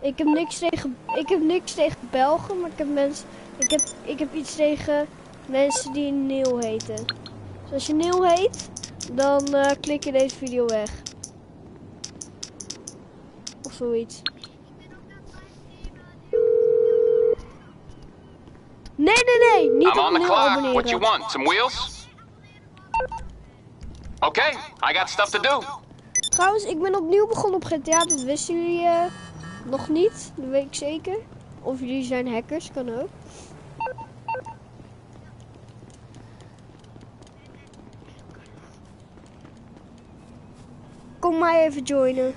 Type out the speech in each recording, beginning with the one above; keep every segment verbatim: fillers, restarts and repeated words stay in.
Ik heb niks tegen, ik heb niks tegen Belgen, maar ik heb mensen, ik heb, ik heb iets tegen mensen die Neil heten. Dus als je Neil heet, dan uh, klik je deze video weg. Of zoiets. Nee, nee, nee, niet I'm op on the Neil clock. abonneren. What you want? Some wheels? Okay, I got stuff to do. Trouwens, ik ben opnieuw begonnen op G T A, dat wisten jullie uh, nog niet, dat weet ik zeker. Of jullie zijn hackers, kan ook. Kom mij even joinen.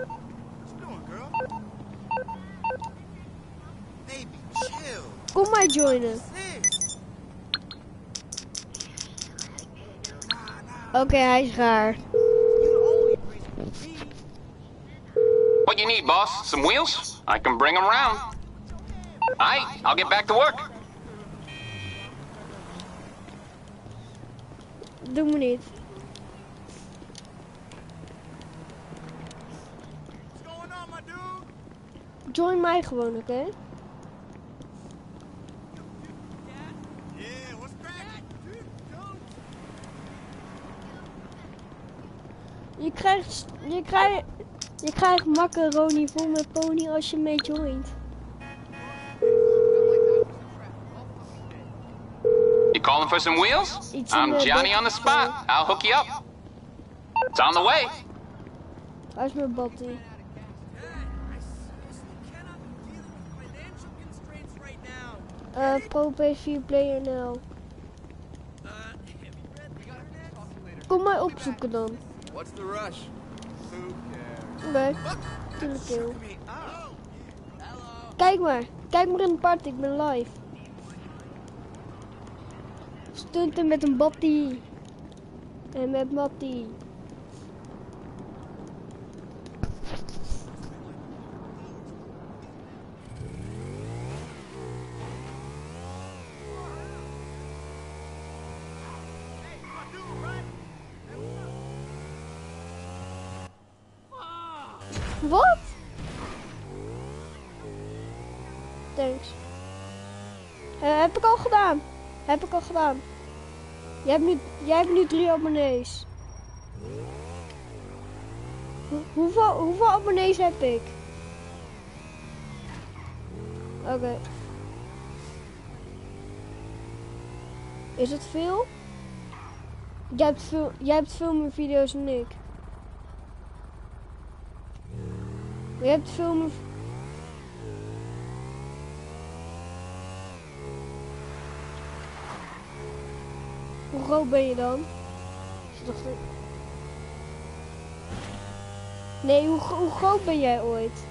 Kom mij joinen. Oké, okay, hij is raar. What you need, boss? Some wheels? I can bring them round. Aight, I'll get back to work. Doe me niet. Join mij gewoon, oké? Okay? Je krijgt, je krijgt, je krijgt macaroni vol met pony als je mee joint. You calling for some wheels? I'm Johnny on the spot. I'll hook you up. It's on the way. Waar is mijn batty? Uh, Pro P vier Player N L. Kom mij opzoeken dan. What's the rush? Nee, tuurlijk heel. Kijk maar, kijk maar in de party, ik ben live. Stunten met een batty. En met Matty. Wat? Thanks. Uh, heb ik al gedaan. Heb ik al gedaan. Jij hebt nu, jij hebt nu drie abonnees. Ho hoeveel, hoeveel abonnees heb ik? Oké. Okay. Is het veel? Jij hebt veel, jij hebt veel meer video's dan ik. Je hebt veel meer... Hoe groot ben je dan? Nee, hoe, hoe groot ben jij ooit?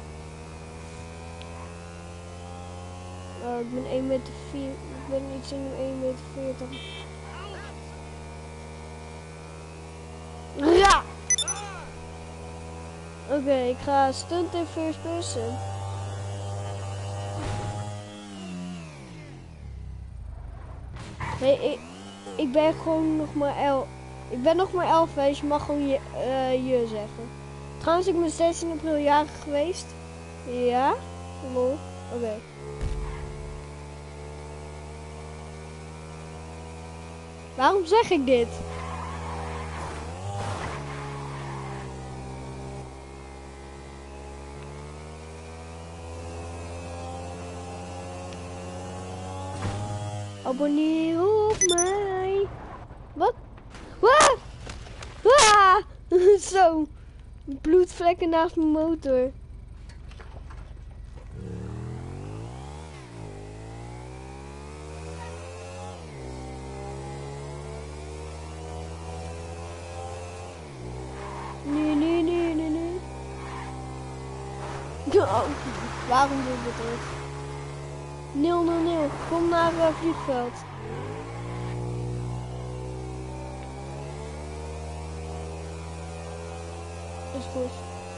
Oh, ik ben één meter vier. Ik ben iets in één meter veertig. Ja! Oké, okay, ik ga stunt in first person. Nee, ik, ik ben gewoon nog maar elf. Ik ben nog maar elf, dus je mag gewoon je, uh, je zeggen. Trouwens, ik ben zestien april jarig geweest. Ja? Lol. Oké. Okay. Waarom zeg ik dit? Abonneer op mij. Wat? Wah! Wah! Zo. Bloedvlekken naast mijn motor. Nee, nee, nee, nee, nee. Oh, waarom doe ik dit ook? nul nul nul, kom naar het uh, vliegveld. Is goed.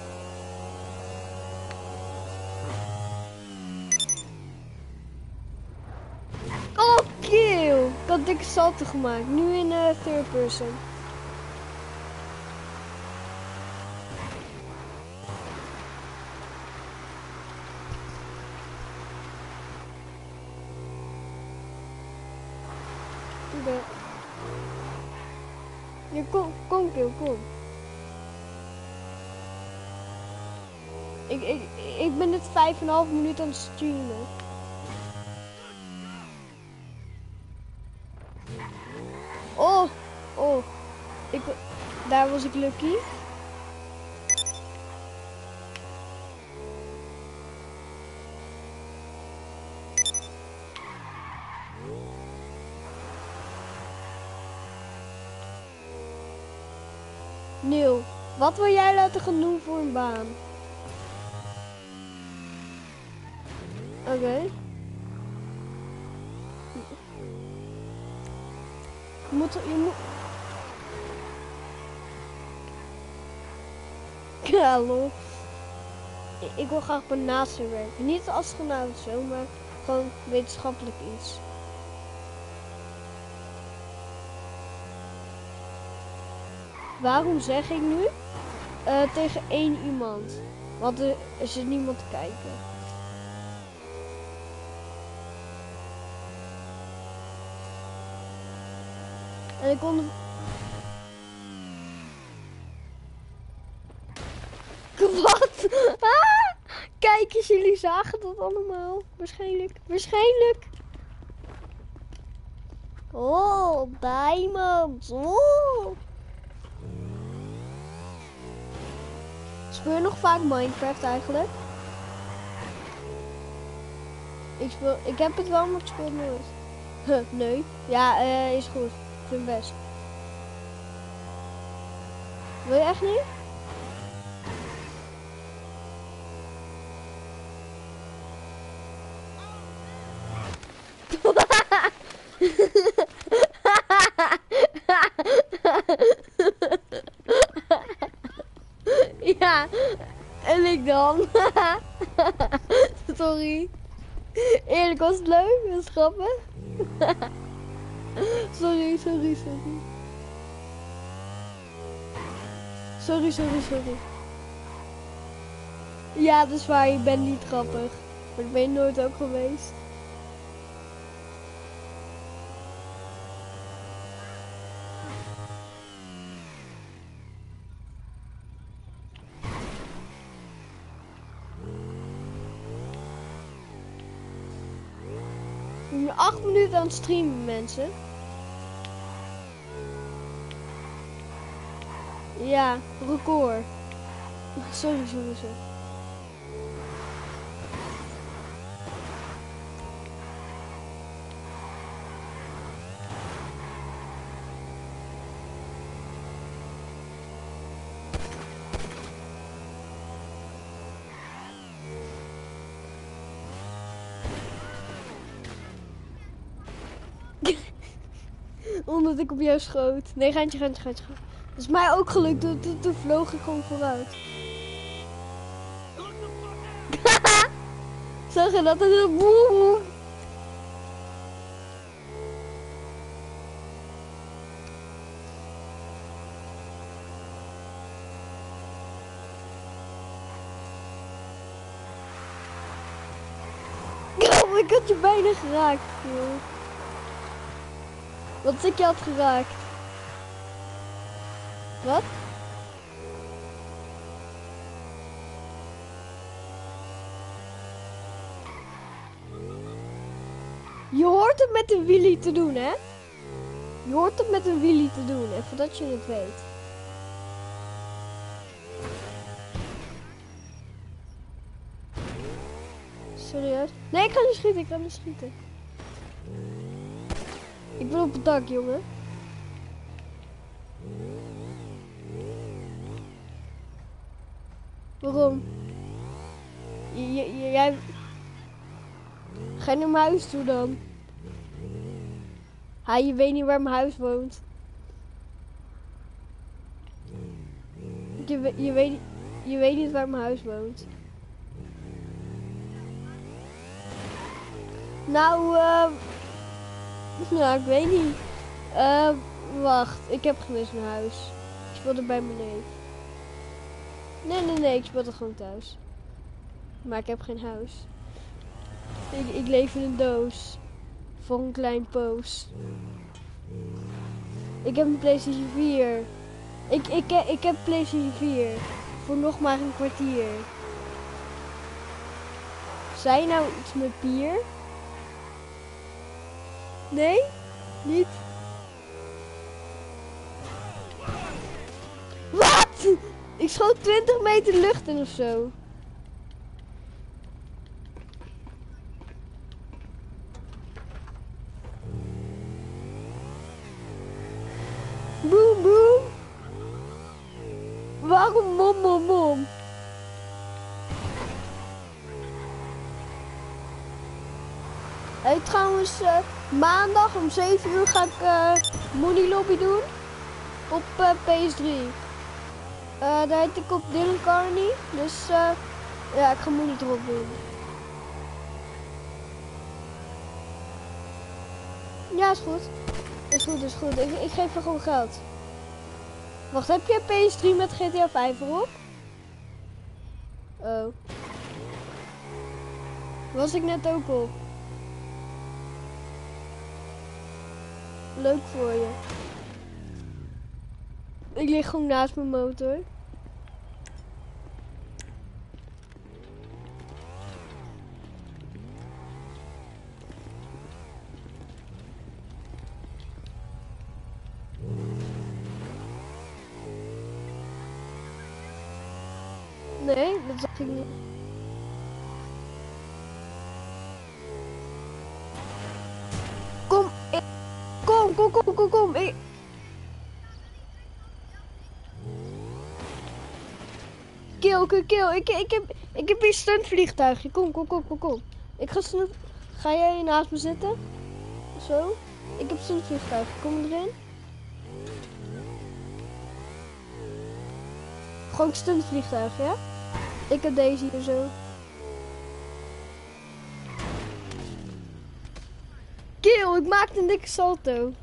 Oh, kill! Ik had dikke salto gemaakt. Nu in uh, third person. Ja, kom, kom, Kil, kom. Ik, ik, ik ben net vijf en een half minuut aan het streamen. Oh, oh. Ik, daar was ik lucky. Neil, wat wil jij laten gaan doen voor een baan? Oké. Okay. Je moet, je moet... Ja, lol. Ik, ik wil graag bij NASA werken. Niet als astronaut of zo, maar gewoon wetenschappelijk iets. Waarom zeg ik nu? Uh, tegen één iemand. Want er, er zit niemand te kijken. En ik kon... Wat? Ah! Kijk eens, jullie zagen dat allemaal. Waarschijnlijk. Waarschijnlijk. Oh, diamonds. Oh. Speel je nog vaak Minecraft eigenlijk? Ik speel... Ik heb het wel, maar ik speel nooit. Huh, nee. Ja, uh, is goed. Ik vind het best. Wil je echt niet? Ja, en ik dan. Sorry. Eerlijk, was het leuk? Was het grappig? Sorry, sorry, sorry. Sorry, sorry, sorry. Ja, dat is waar, je bent niet grappig. Maar dat ben je nooit ook geweest. Ik ben acht minuten aan het streamen, mensen. Ja, record. Sorry, sorry, sorry. Omdat ik op jou schoot. Nee, gaantje, gaantje, gaantje. Dat is mij ook gelukt. Toen, toen, toen vloog ik gewoon vooruit. Zag je dat? Het een boem. Oh, ik had je bijna geraakt, joh. Wat ik je had geraakt. Wat? Je hoort het met een wheelie te doen, hè? Je hoort het met een wheelie te doen, even dat je het weet. Serieus? Nee, ik ga niet schieten, ik ga niet schieten. Ik ben op het dak, jongen. Waarom? J jij... Ga je naar mijn huis toe dan? Ha, je weet niet waar mijn huis woont. Je, we je, weet, je weet niet waar mijn huis woont. Nou, uh, nou, ik weet niet. Uh, wacht, ik heb geen eens een huis. Ik speelde bij mijn neef. Nee, nee, nee, ik speelde gewoon thuis. Maar ik heb geen huis. Ik, ik leef in een doos. Voor een klein poos. Ik heb een PlayStation vier. Ik, ik, ik heb PlayStation vier. Voor nog maar een kwartier. Zei je nou iets met bier? Nee? Niet? Wat? Ik schoot twintig meter lucht in of zo. Boom, boom. Waarom mom, mom, mom? Hey, trouwens, uh, maandag om zeven uur ga ik uh, Money Lobby doen. Op uh, P S drie. Uh, daar heet ik op Dylan Carney. Dus uh, ja, ik ga Money erop doen. Ja, is goed. Is goed, is goed. Ik, ik geef je gewoon geld. Wacht, heb je P S drie met G T A vijf erop? Oh. Was ik net ook op. Leuk voor je. Ik lig gewoon naast mijn motor. Nee, dat zag ik niet. Kom, ik... kom, kom, kom, kom, kom. Ik... Kill, kill, kill. Ik, ik, heb, ik heb hier stuntvliegtuigje. Kom, kom, kom, kom, kom. Ik ga stunt... Ga jij naast me zitten? Zo. Ik heb stuntvliegtuigje. Kom erin. Gewoon stuntvliegtuig, ja? Ik heb deze hier zo. Kill, ik maakte een dikke salto.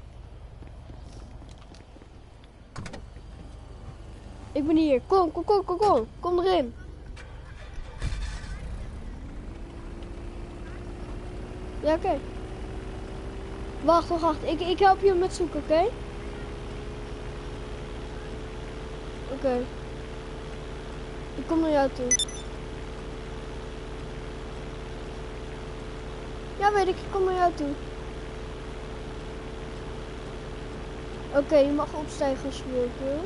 Ik ben hier. Kom, kom, kom, kom, kom. Kom erin. Ja, oké. Okay. Wacht, wacht, wacht. Ik, ik help je met zoeken, oké? Okay? Oké. Okay. Ik kom naar jou toe. Ja, weet ik. Ik kom naar jou toe. Oké, okay, je mag opstijgen als je wilt, hoor.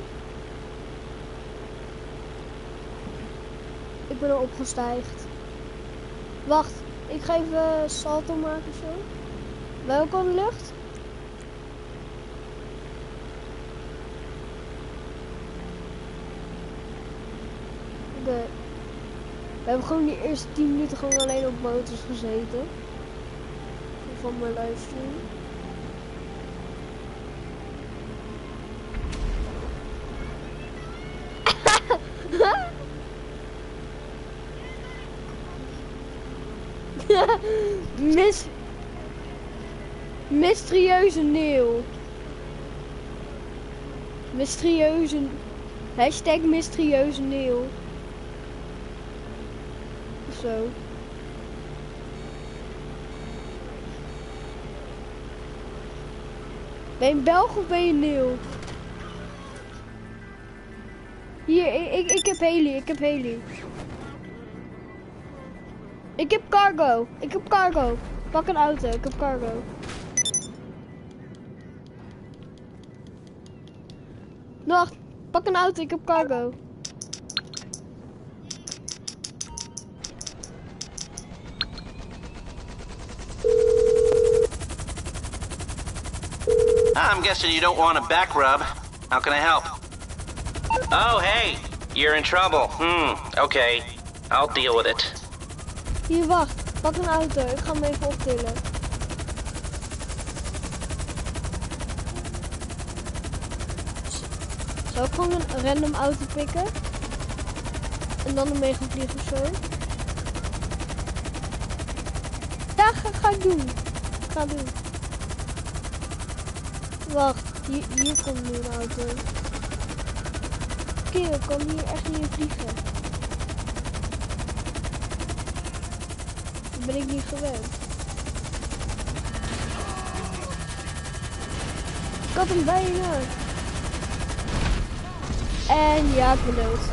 Ik ben al opgestijgd. Wacht, ik ga even salto maken of zo. Welke aan de lucht? Oké. Okay. We hebben gewoon die eerste tien minuten gewoon alleen op motors gezeten. Van mijn livestream. Mis... Mysterieuze neeuw. Mysterieuze... Hashtag mysterieuze neeuw. Zo. Ben je een Belg of ben je een neeuw? Hier, ik, ik, ik heb heli, ik heb heli. Ik heb cargo, ik heb cargo. Pak een auto, ik heb cargo. Wacht, pak een auto, ik heb cargo. I'm guessing you don't want a back rub. How can I help? Oh, hey, you're in trouble. Hmm, okay. I'll deal with it. Hier, wacht. Pak een auto. Ik ga hem even optillen. Zou ik gewoon een random auto pikken? En dan ermee gaan vliegen of zo? Ja, ga, ga ik doen. Ga doen. Wacht, hier, hier komt nu een auto. Kill, ik kan hier echt niet in vliegen. Dat ben ik niet gewend. Ik had hem bijna. En ja, ik ben dood.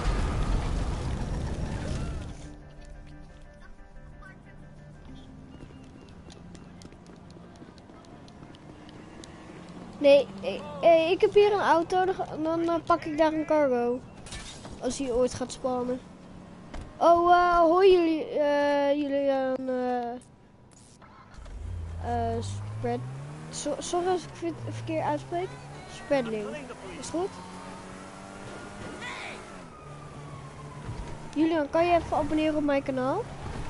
Nee, ik, ik heb hier een auto, dan, dan uh, pak ik daar een cargo. Als hij ooit gaat spannen. Oh, uh, hoi jullie, uh, jullie aan uh, uh, spread. So, sorry als ik het verkeerd uitspreek. Spreadling. Is het goed? Julian, kan je even abonneren op mijn kanaal?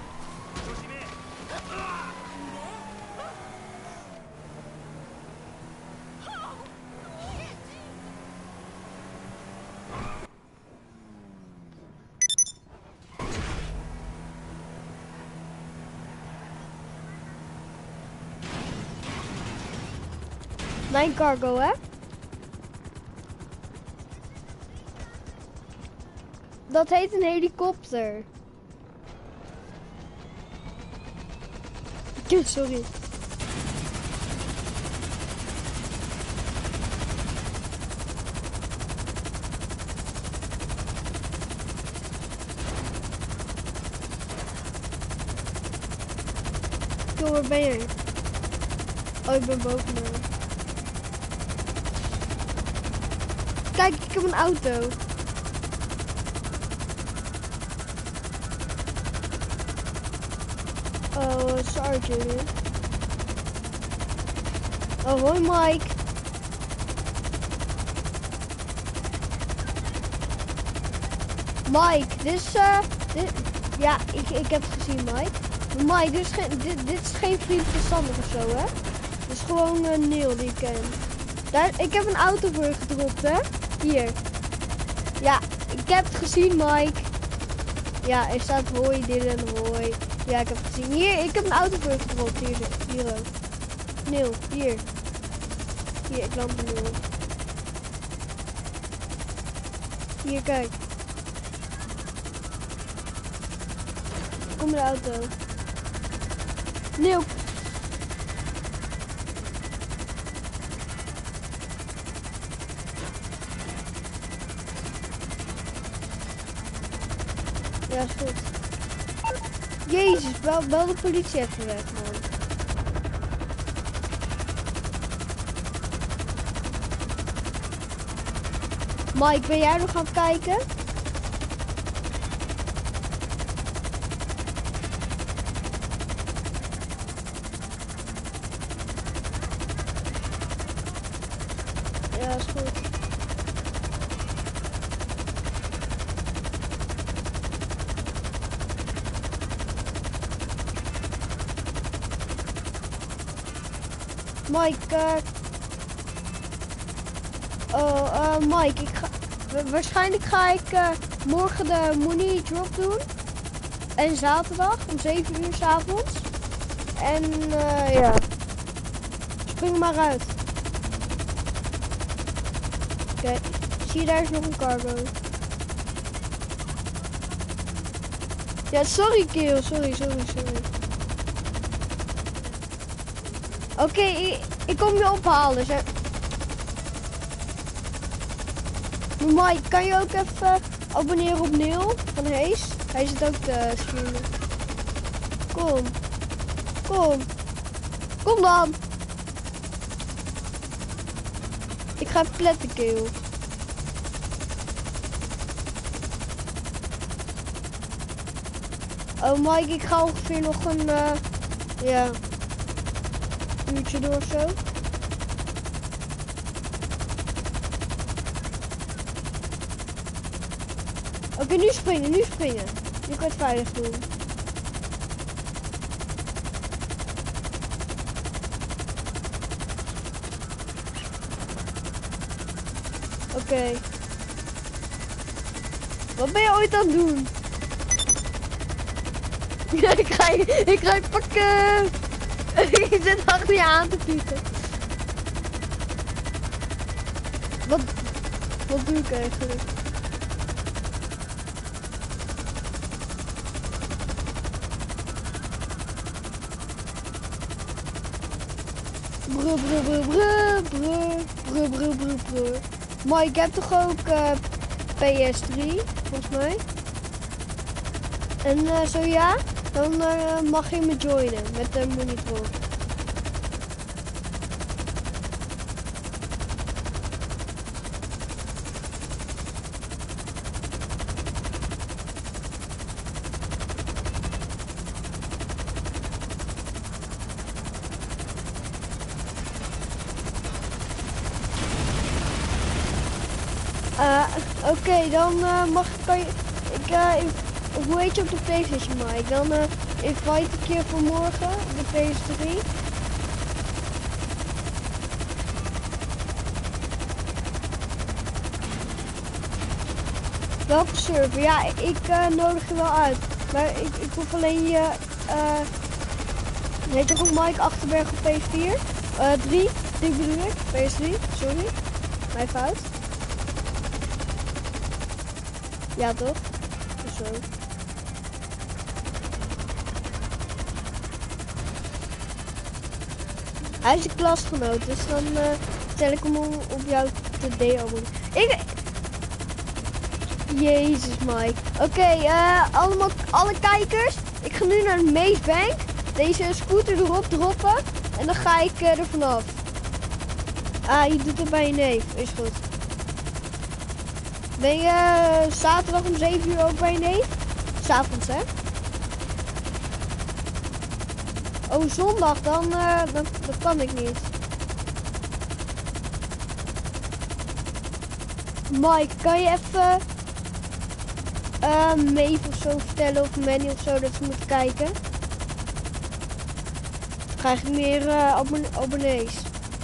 Mijn cargo, hè? Dat heet een helikopter. Sorry. Yo, waar ben je? Oh, ik ben boven me. Kijk, ik heb een auto. Oh, sorry Julian. Oh, hoi Mike. Mike, dit is, uh, dit, ja, ik, ik heb het gezien Mike. Maar Mike, dit is geen, dit, dit is geen vriend van Sander of zo, hè? Dit is gewoon een uh, Neil die ik ken. Daar, ik heb een auto voor je gedropt, hè? Hier. Ja, ik heb het gezien, Mike. Ja, er staat hoi, Dylan, hoi. Ja, ik heb het gezien. Hier, ik heb een auto voor je gedropt. Hier, hier ook. Neil, hier. Hier, ik land een Neil. Hier, kijk. Kom in de auto. Neil. Ja, is goed. Jezus, bel, bel de politie even weg, man. Mike, ben jij nog aan het kijken? Ja, is goed. Mike, uh... oh, uh, Mike, ik ga... waarschijnlijk ga ik uh, morgen de money drop doen. En zaterdag om zeven uur 's avonds. En uh, ja. Spring maar uit. Oké, okay. Zie je daar is nog een cargo. Ja, sorry Kiel, sorry, sorry, sorry. Oké, okay, ik, ik kom je ophalen. Zeg. Mike, kan je ook even abonneren op Neil van Hees? Hij zit ook te streamen. Kom. Kom. Kom dan. Ik ga even pletten, Kiel. Oh Mike, ik ga ongeveer nog een, uh, ja, uurtje door of zo. Oké, okay, nu springen, nu springen. Nu kan je het veilig doen. Oké. Okay. Wat ben je ooit aan het doen? ik, ga je, ik ga je pakken. Ik zit achter je aan te pieten. Wat, wat doe ik eigenlijk? Brr, brr, brr, brr, brr, brr, brr, brr, brr. Maar ik heb toch ook uh, P S drie, volgens mij. En uh, zo ja, dan uh, mag je me joinen met de monitor. Uh, Oké, okay, dan uh, mag kan je. Ik, uh, hoe heet je op de PlayStation, Mike? Dan uh, invite ik je voor morgen op de P S drie. Welke server? Ja, ik uh, nodig je wel uit. Maar ik, ik hoef alleen je. Uh, heet toch ook Mike Achterberg op P S vier? Uh, drie, drie bedoel ik. P S drie, sorry. Mijn fout. Ja toch? Zo. Hij is een klasgenoot, dus dan uh, stel ik hem om op jou te deabonneren. Ik... Jezus Mike. Oké, okay, uh, allemaal, alle kijkers. Ik ga nu naar de Maze Bank. Deze scooter erop droppen. En dan ga ik uh, er vanaf. Ah, je doet het bij je neef. Is goed. Ben je uh, zaterdag om zeven uur ook bij je neef? 'S'avonds, hè? Oh, zondag, dan, uh, dan, dan kan ik niet. Mike, kan je even uh, Maeve of zo vertellen of Manny of zo dat ze moeten kijken? Krijg ik meer uh, abonne abonnees?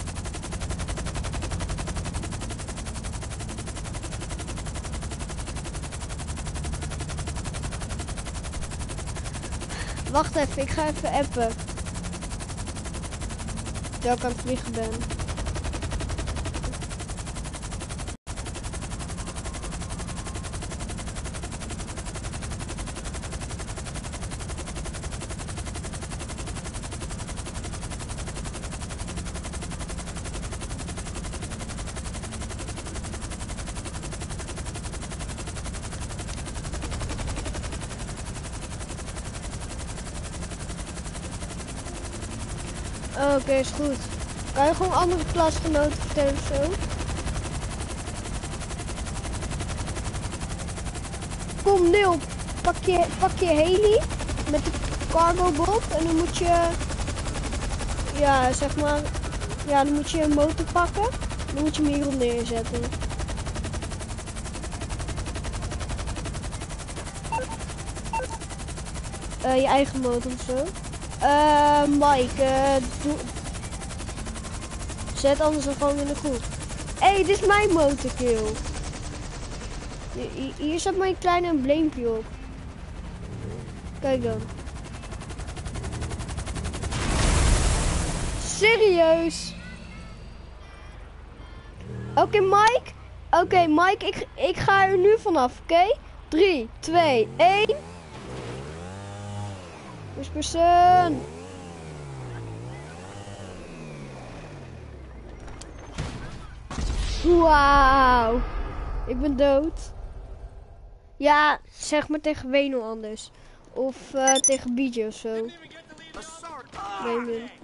Wacht even, ik ga even appen. Terwijl ik aan het vliegen ben. Oké, okay, is goed. Kan je gewoon andere klasgenoten vertellen of zo? Kom Neil, pak je, pak je heli met de cargo bob en dan moet je, ja zeg maar, ja dan moet je een motor pakken. Dan moet je hem hierop neerzetten. Uh, je eigen motor of zo. Uh, Mike, uh, doe... zet anders dan gewoon in de groep. Hé, hey, dit is mijn motorkill. Hier, hier staat mijn kleine embleempje op. Kijk dan. Serieus? Oké, okay, Mike. Oké, okay, Mike, ik, ik ga er nu vanaf, oké? Okay? drie, twee, één. First person. Wauw. Ik ben dood. Ja, zeg maar tegen Weno anders. Of uh, tegen B J of zo. Weno.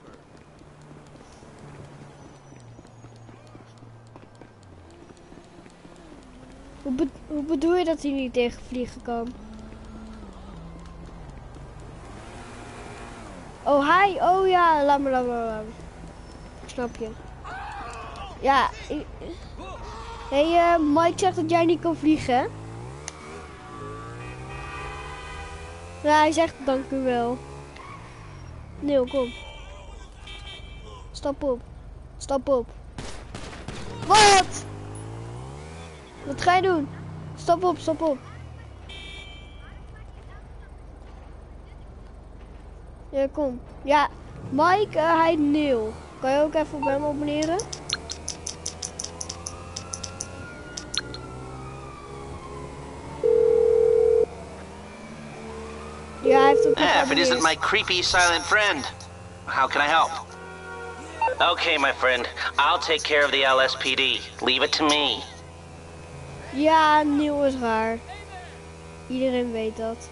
Hoe, be hoe bedoel je dat hij niet tegen vliegen kan? Oh, hij. Oh ja, laat me, laat me, laat me. Snap je. Ja. Ik... Hé, hey, uh, Mike zegt dat jij niet kan vliegen, hè? Ja, hij zegt dank u wel. Neil, kom. Stap op. Stap op. Wat? Wat ga je doen? Stap op, stap op. Ja, kom. Ja, Mike, uh, hij Neil. Kan je ook even op hem abonneren? Ja, hij heeft ook Ah, if it isn't my creepy silent friend. How can I help? Okay, my friend. I'll take care of the L S P D. Leave it to me. Ja, Neil is raar. Iedereen weet dat.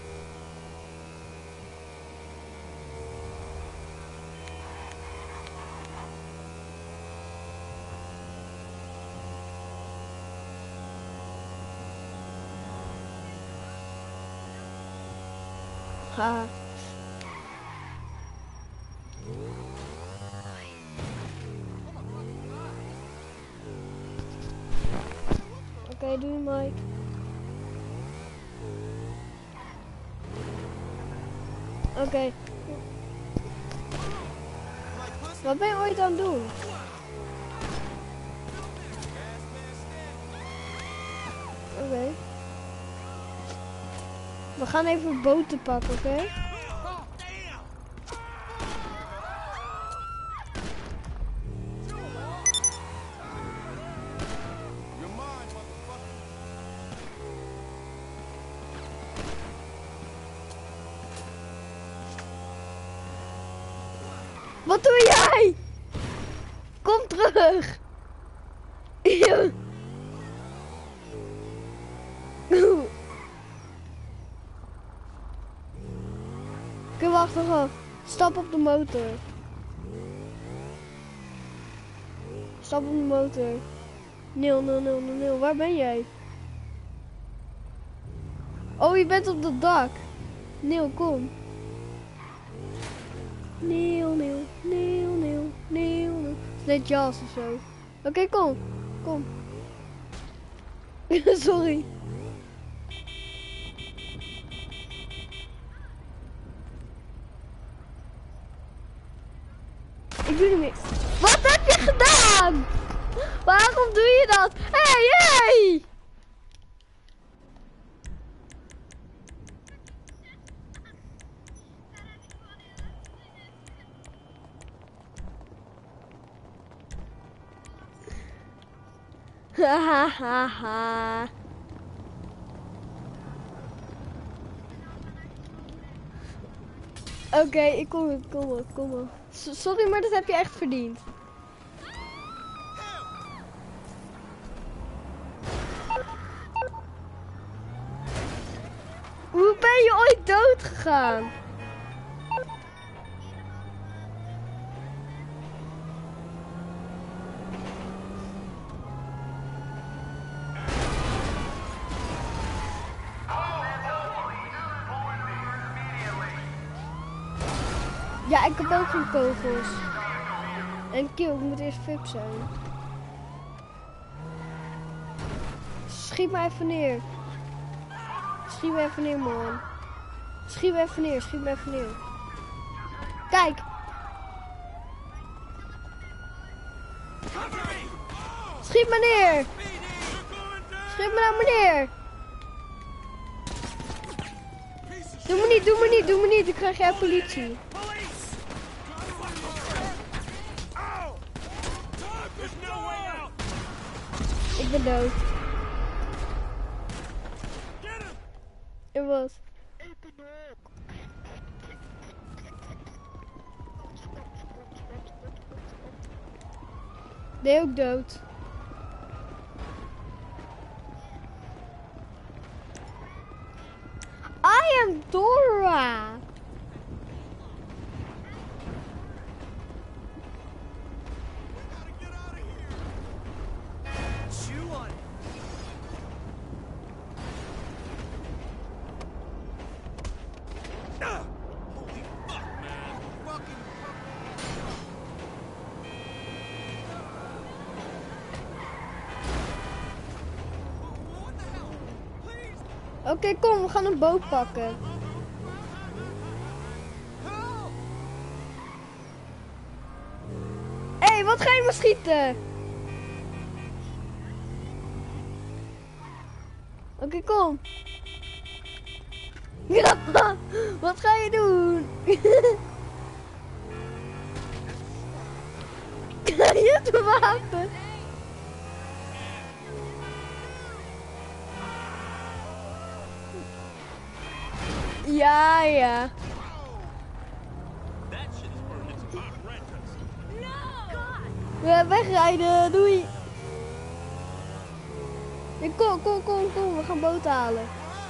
Haha. Oké, okay, doei Mike. Oké. Okay. Wat ben je ooit aan het doen? Oké. Okay. We gaan even boten pakken, oké? Okay? Wat doe jij? Kom terug. Oké, wacht nog. Stap op de motor. Stap op de motor. Nil, nil, nil, nil, nil. Waar ben jij? Oh, je bent op dat dak. Nil, kom. Neel, neel, neel, neel, neel, neel. Het is net Jas of zo. Oké, okay, kom. Kom. Sorry. Ik doe niet meer. Wat heb je gedaan? Waarom doe je dat? Hé, hey, hé! Hey! Hahaha. Oké, okay, ik kom op, kom op, kom op. Sorry, maar dat heb je echt verdiend. Hoe ben je ooit dood gegaan? Ja, ik heb ook geen kogels. En kill, ik moet eerst V I P zijn. Schiet me even neer. Schiet me even neer, man. Schiet me even neer, schiet me even neer. Kijk. Schiet me neer. Schiet me naar meneer. Doe me niet, doe me niet, doe me niet. Ik krijg jij politie. Ik ben dood. En wat? Ben je ook dood? I am Dora. Oké, okay, kom, we gaan een boot pakken. Hé, hey, wat ga je me schieten? Oké, okay, kom. Ja, wat ga je doen? Je hebt een wapen. Ja, ja. We wegrijden, doei. Ja, kom, kom, kom, kom, we gaan boot halen.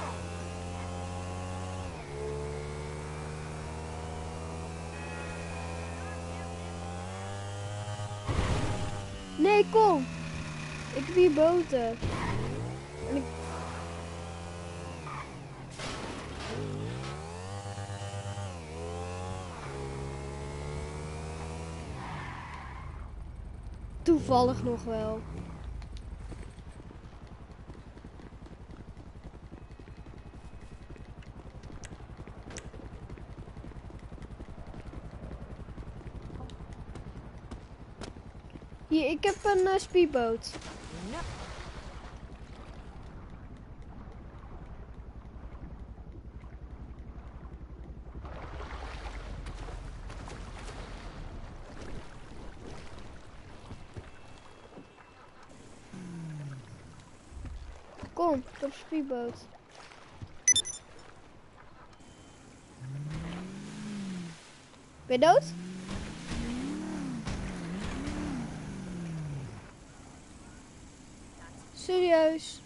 Nee, kom. Ik heb hier boten. En ik... Toevallig nog wel. Hier, ik heb een uh, speedboot. Kom, ik heb een speedboot. Ben je dood? Serieus?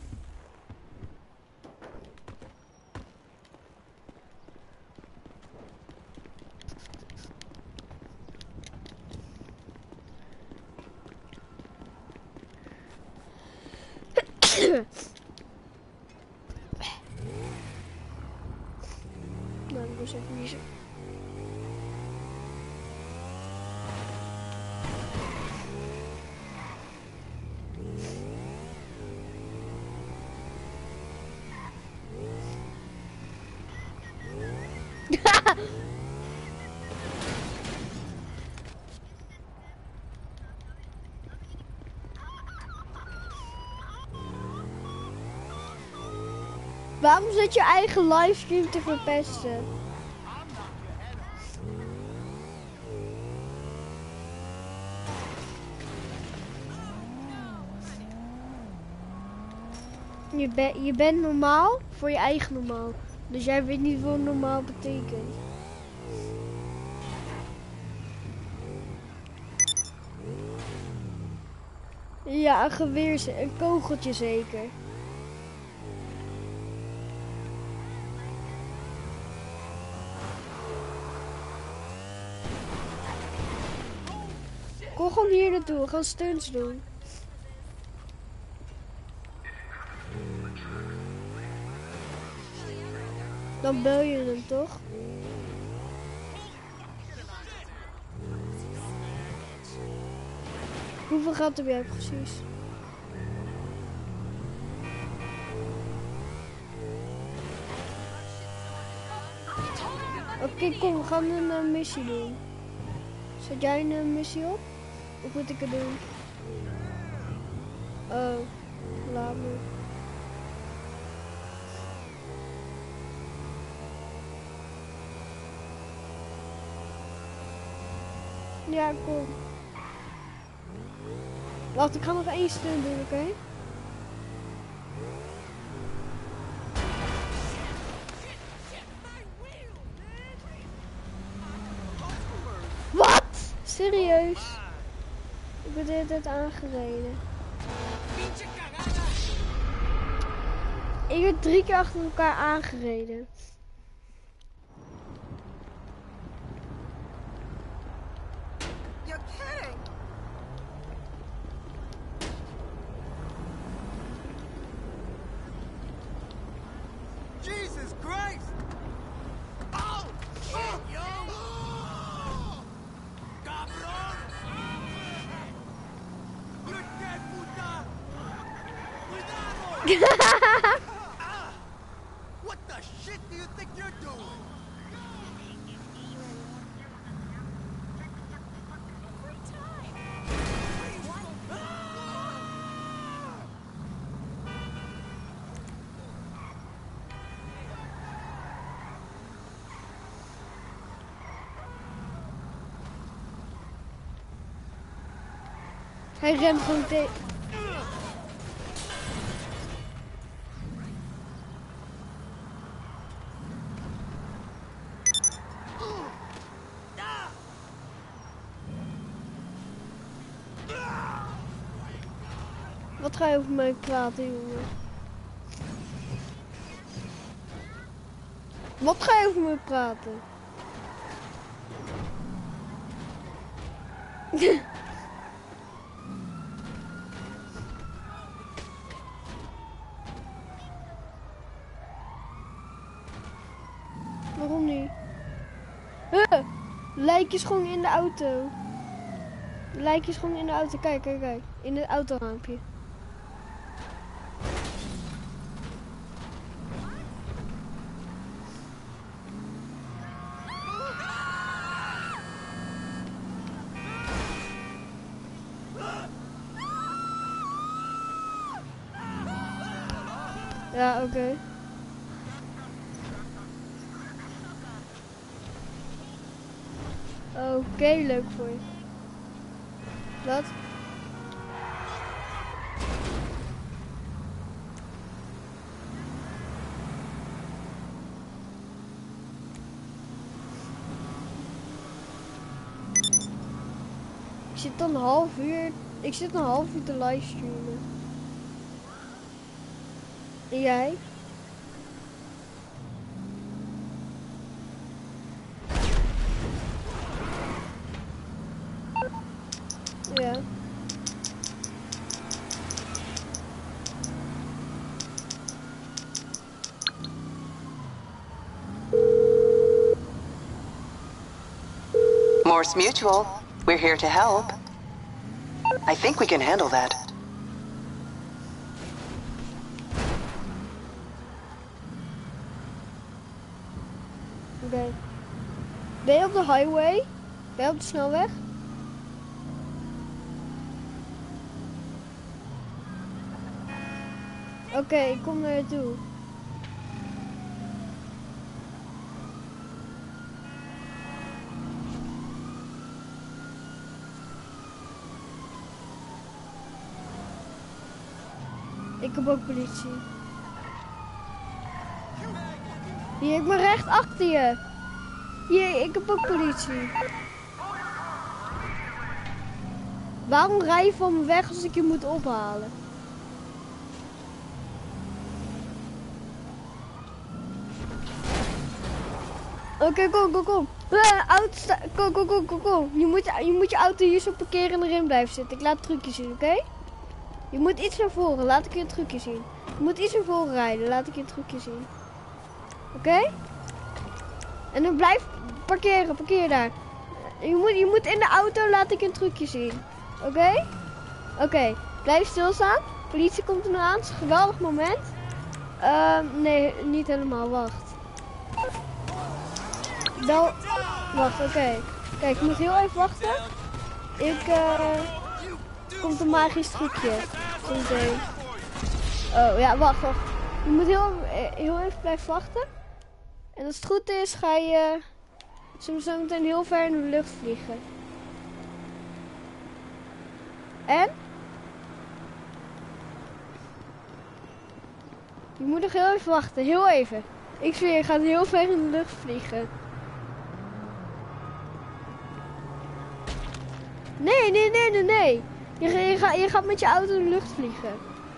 Nou, ik moest even niezen. Waarom zit je eigen livestream te verpesten? Je, ben, je bent normaal voor je eigen normaal. Dus jij weet niet wat normaal betekent. Ja, een geweer, een kogeltje zeker. Kom gewoon hier naartoe, we gaan stunts doen. Dan bel je hem toch? Hoeveel geld heb jij precies? Oké, okay, kom, we gaan een uh, missie doen. Zet jij een uh, missie op? Of moet ik het doen? Oh, laat me. Ja, kom. Wacht, ik ga nog één stunt doen, oké? Okay? Wat? Serieus? Ik ben de hele tijd aangereden. Ik werd drie keer achter elkaar aangereden. What the shit do you think you're doing? Hij rent gewoon tegen. Wat ga je over mij praten, jongen? Wat ga je over mij praten? Waarom niet? Huh, lijkjes gewoon in de auto. Lijkjes gewoon in de auto. Kijk, kijk, kijk. In het autoraampje. Ja, oké. Okay. Oké, okay, leuk voor je. Wat? Ik zit dan een half uur. Ik zit een half uur te livestreamen. En jij? Ja. Morse Mutual, we're here to help. I think we can handle that. Oké. Okay. Ben je op de highway? Ben je op de snelweg? Oké, okay, ik kom naar je toe. Ik heb ook politie. Hier, ik ben recht achter je. Hier, ik heb ook politie. Waarom rij je van me weg als ik je moet ophalen? Oké, okay, kom, kom, kom. Uh, auto sta kom, kom, kom, kom, kom. Je moet, je moet je auto hier zo parkeren en erin blijven zitten. Ik laat het trucje zien, oké? Okay? Je moet iets naar voren, laat ik je het trucje zien. Je moet iets naar voren rijden, laat ik je het trucje zien. Oké? Okay? En dan blijf parkeren, parkeer daar. Je moet, je moet in de auto, laat ik een trucje zien. Oké? Okay? Oké, okay. Blijf stilstaan. Politie komt er nu aan, het is een geweldig moment. Uh, nee, niet helemaal, wacht. Wel, wacht, oké. Okay. Kijk, ik moet heel even wachten. Ik, eh... Uh, komt een magisch trucje. Zometeen. Oh, ja, wacht, wacht. Je moet heel, heel even blijven wachten. En als het goed is, ga je zo meteen heel ver in de lucht vliegen. En? Je moet nog heel even wachten, heel even. Ik zweer, je gaat heel ver in de lucht vliegen. Nee, nee, nee, nee, nee. Je, je, ga, je gaat met je auto in de lucht vliegen.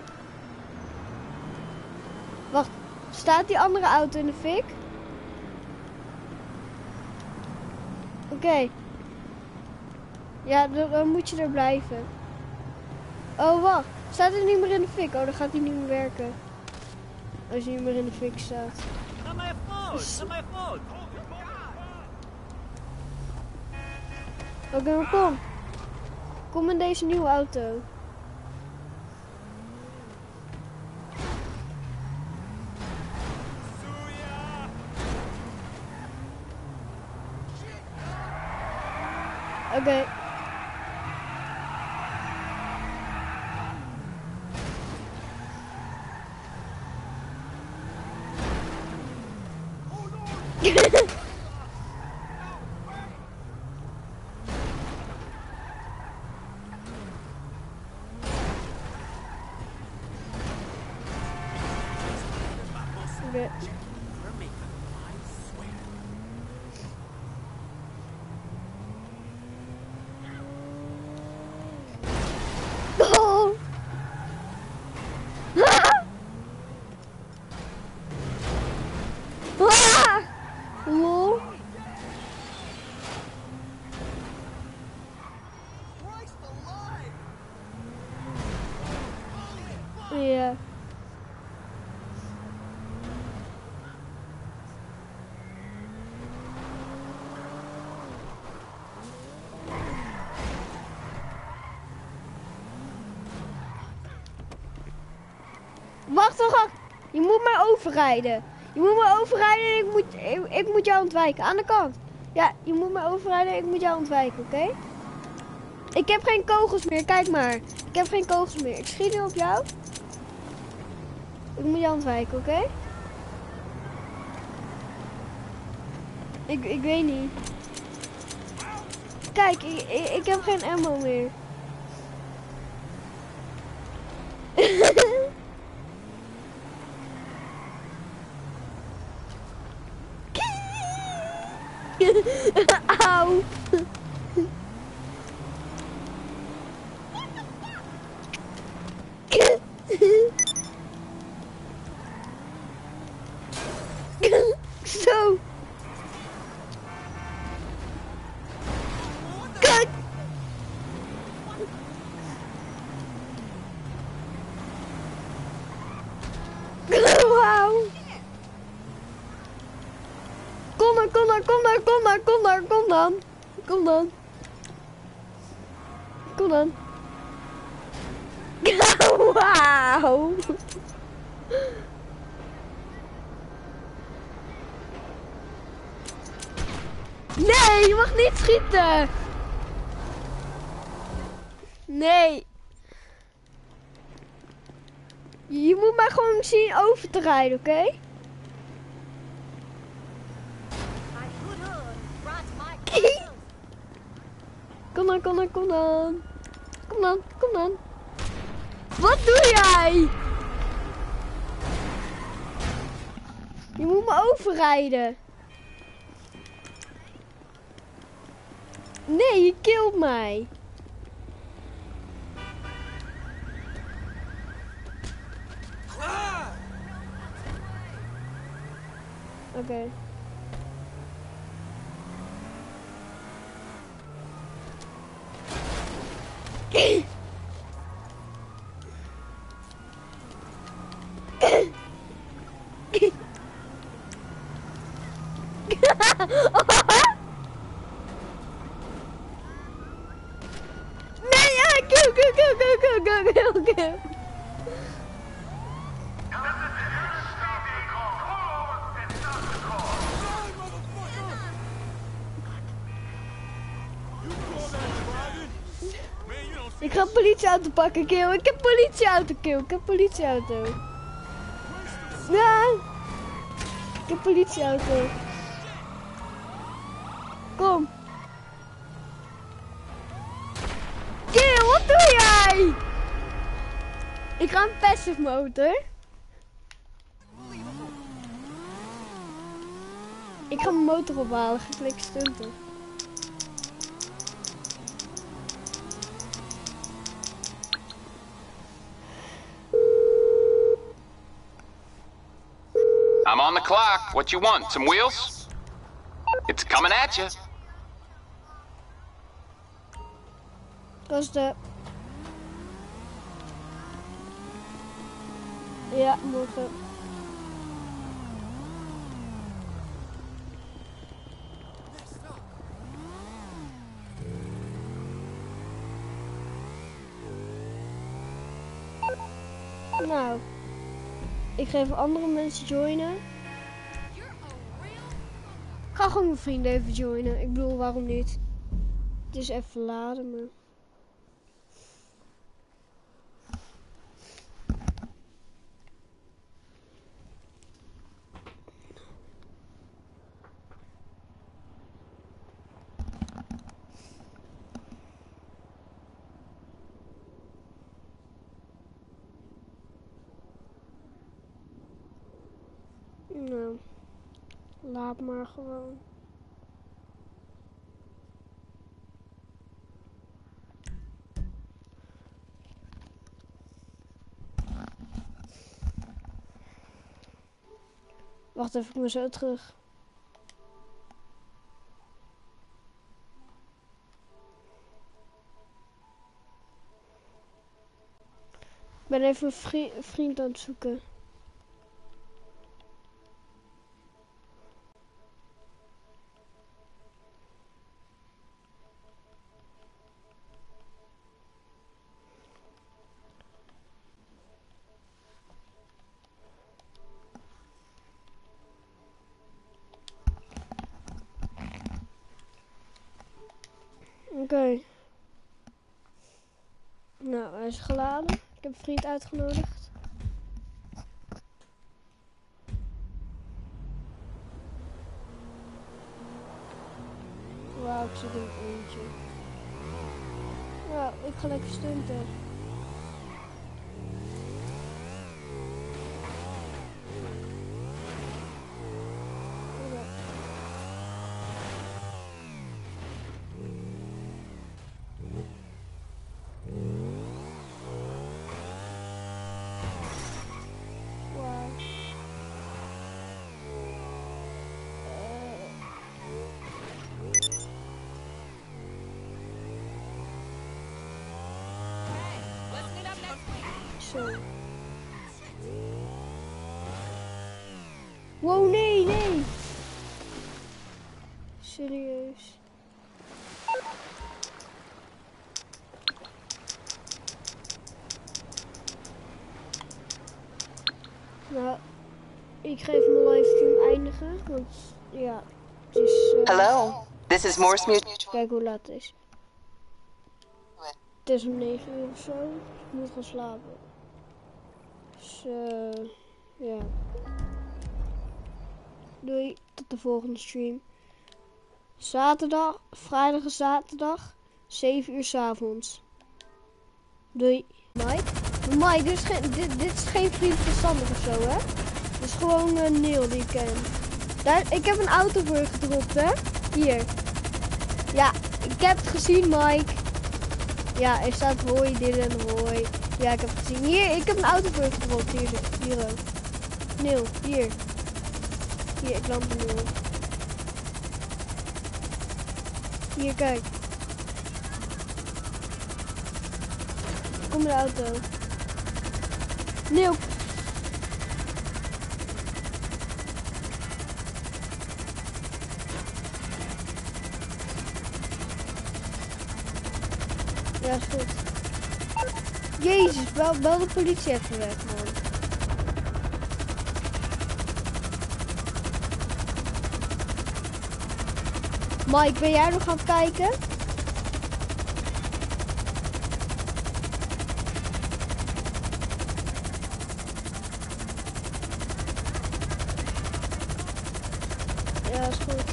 Wacht, staat die andere auto in de fik? Oké. Okay. Ja, dan, dan moet je er blijven. Oh, wacht. Staat hij niet meer in de fik? Oh, dan gaat hij niet meer werken. Als hij niet meer in de fik staat. Dus... Oké, okay, maar kom. Kom in deze nieuwe auto. Oké. Okay. Okay. Oh. wacht, wacht, wacht. Je moet mij overrijden. Je moet me overrijden en ik moet, ik, ik moet jou ontwijken. Aan de kant. Ja, je moet me overrijden en ik moet jou ontwijken, oké? Okay? Ik heb geen kogels meer, kijk maar. Ik heb geen kogels meer. Ik schiet nu op jou. Ik moet jou ontwijken, oké? Okay? Ik, ik weet niet. Kijk, ik, ik, ik heb geen ammo meer. Auw. Zo. Kijk. Wauw. Kom dan, kom dan, kom dan, kom dan, kom dan, kom dan. Kom dan. Kom dan. Wauw. Nee, je mag niet schieten. Nee. Je moet mij gewoon zien over te rijden, oké? Okay? Kom dan, kom dan, kom dan. Kom dan, kom dan. Wat doe jij? Je moet me overrijden. Nee, je killt mij. Oké. Okay. Nee, ja, kill, kill, kill, kill, kill, kill, kill, kill. Ik ga een politieauto pakken, kill. Ik heb politieauto, kill. Ik heb politieauto. Ja. Ik heb politieauto. Kom. Kill, wat doe jij? Ik ga een passive motor. Ik ga mijn motor ophalen. Ga ik lekker stunten. I'm on the clock. What you want? Some wheels? It's coming at you. Dat is de... Ja, morgen. Nou, ik ga even andere mensen joinen. Ik ga gewoon mijn vrienden even joinen. Ik bedoel, waarom niet? Het is even laden, maar... Nou, laat maar gewoon. Wacht even, ik ben zo terug. Ik ben even een vri vriend aan het zoeken. Okay. Nou, hij is geladen. Ik heb een vriend uitgenodigd. Wauw, ik zit in een eentje. Nou, ik ga lekker stunten. Zo. Wow, nee, nee. Serieus. Nou, ik ga even mijn livestream eindigen, want ja, het is... Uh, Hello, this is Morse Mutual. Kijk hoe laat het is. Het is om negen uur of zo, dus ik moet gaan slapen. Dus, uh, ja. Doei, tot de volgende stream. Zaterdag, vrijdag en zaterdag, zeven uur 's avonds. Doei. Mike? Maar Mike, dit is geen, dit, dit is geen vriend van Sander of zo, hè? Dit is gewoon een uh, Neil die ik ken. Daar, ik heb een auto voor je gedropt, hè? Hier. Ja, ik heb het gezien, Mike. Ja, er staat hoi Dylan, hoi. Ja, ik heb het gezien. Hier, ik heb een auto voor je gedropt. Hier, hier ook. Neil, hier. Hier, ik land een Neil. Hier, kijk. Kom in de auto. Neil. Ja, is goed. Jezus, bel, bel de politie even weg, man. Mike, ben jij nog aan het kijken? Ja, is goed.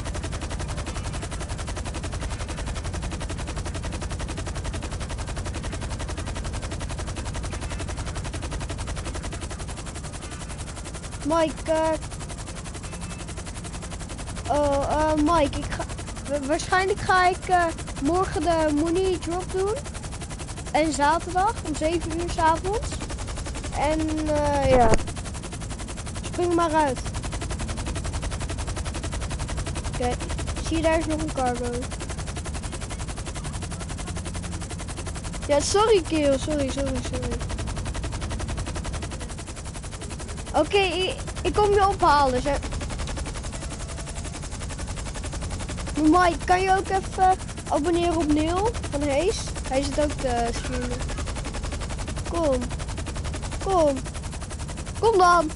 Mike, uh... oh, uh, Mike, ik ga... waarschijnlijk ga ik uh, morgen de money drop doen. En zaterdag om zeven uur 's avonds. En uh, ja. Spring maar uit. Oké, okay. Zie je, daar is nog een cargo. Ja, sorry Keel, sorry, sorry, sorry. Oké, okay, ik, ik kom je ophalen. Zeg. Mike, kan je ook even abonneren op Neil van Hees? Hij zit ook te streamen. Kom. Kom. Kom dan.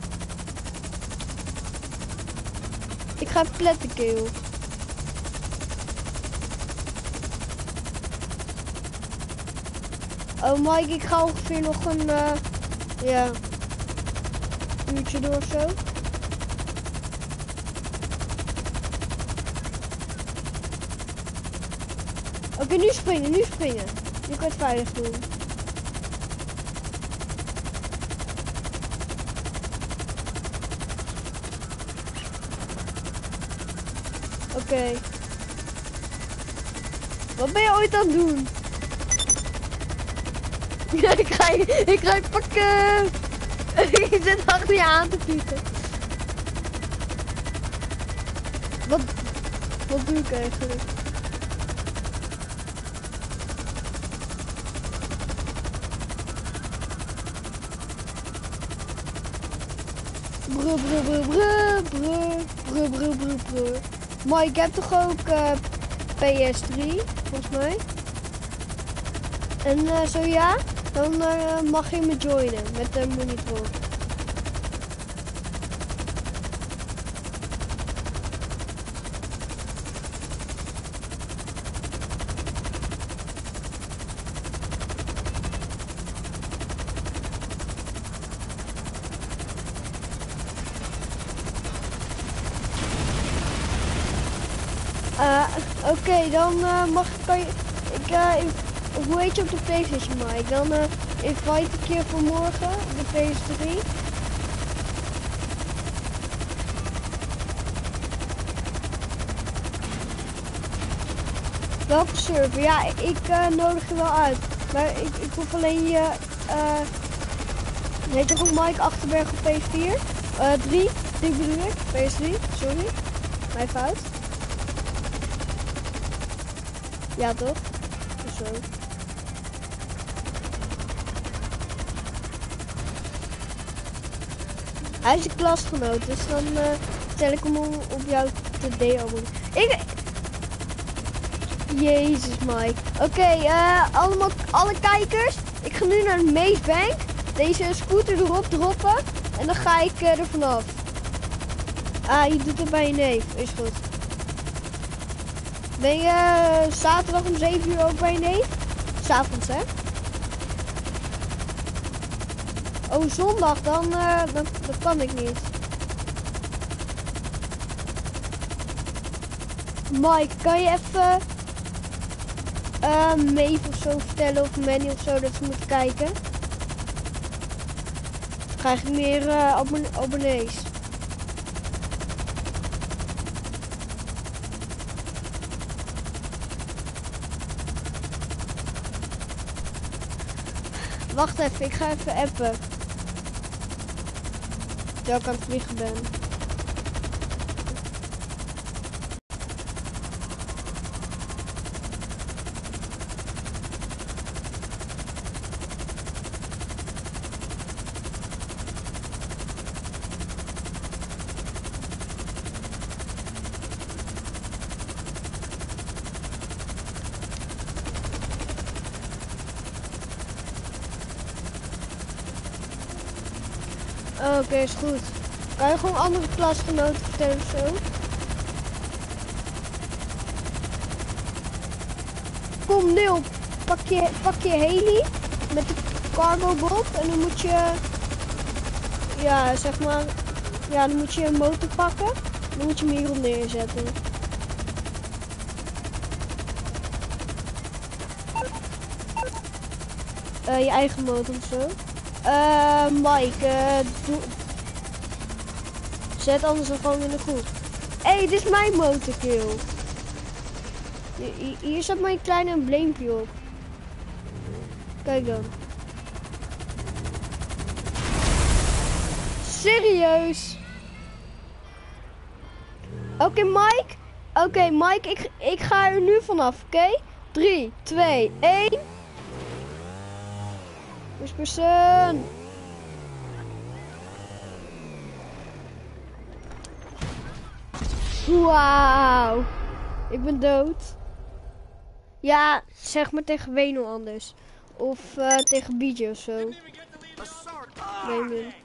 Ik ga pletten, Keel. Oh Mike, ik ga ongeveer nog een, uh, ja, uurtje door of zo. Oké, okay, nu springen, nu springen. Nu kan je het veilig doen. Oké. Okay. Wat ben je ooit aan het doen? ik, ga je, ik ga je pakken. Ik zit achter je aan te pieten. Wat, wat doe ik eigenlijk? Brr, brr, brr, brr, brr, brr, brr, brr, brr. Maar ik heb toch ook uh, P S drie, volgens mij. En uh, zo ja, dan uh, mag je me joinen met de monitor. Uh, Oké, okay, dan uh, mag kan je. Ik, uh, in, hoe heet je op de PlayStation, Mike? Dan uh, invite ik je voor morgen de P S drie. Welke server? Ja, ik uh, nodig je wel uit. Maar ik, ik hoef alleen je. Uh, heet je ook Mike Achterberg op P S vier? Uh, drie, drie bedoel ik. P S drie, sorry. Mijn fout. Ja toch? Zo. Hij is een klasgenoot, dus dan uh, stel ik hem om op jou te deabonneren. Ik... Jezus Mike. Oké, okay, uh, allemaal alle kijkers. Ik ga nu naar de Mazebank. Deze scooter erop droppen. En dan ga ik uh, er vanaf. Ah, je doet het bij je neef. Is goed. Ben je uh, zaterdag om zeven uur ook bij je neef? 'S'avonds, hè? Oh, zondag, dan, uh, dan, dan kan ik niet. Mike, kan je even uh, Maeve of zo vertellen of Manny of zo dat ze moeten kijken? Dan krijg ik meer uh, abon abonnees. Wacht even, ik ga even appen. Terwijl ik aan het vliegen ben. Oké, okay, is goed. Kan je gewoon andere klasgenoten vertellen of zo? Kom Neil, pak je, pak je heli met de cargo bob en dan moet je, ja zeg maar, ja dan moet je een motor pakken. Dan moet je hem hierop neerzetten. Uh, je eigen motor of zo. Uh, Mike, uh, doe... zet anders dan gewoon in de groep. Hé, hey, dit is mijn motorkill. Hier, hier staat mijn kleine embleempje op. Kijk dan. Serieus? Oké, okay, Mike. Oké, okay, Mike, ik, ik ga er nu vanaf, oké? Okay? drie, twee, één. First person. Wauw. Ik ben dood. Ja, zeg maar tegen Weno anders. Of uh, tegen B J of zo. Raymond.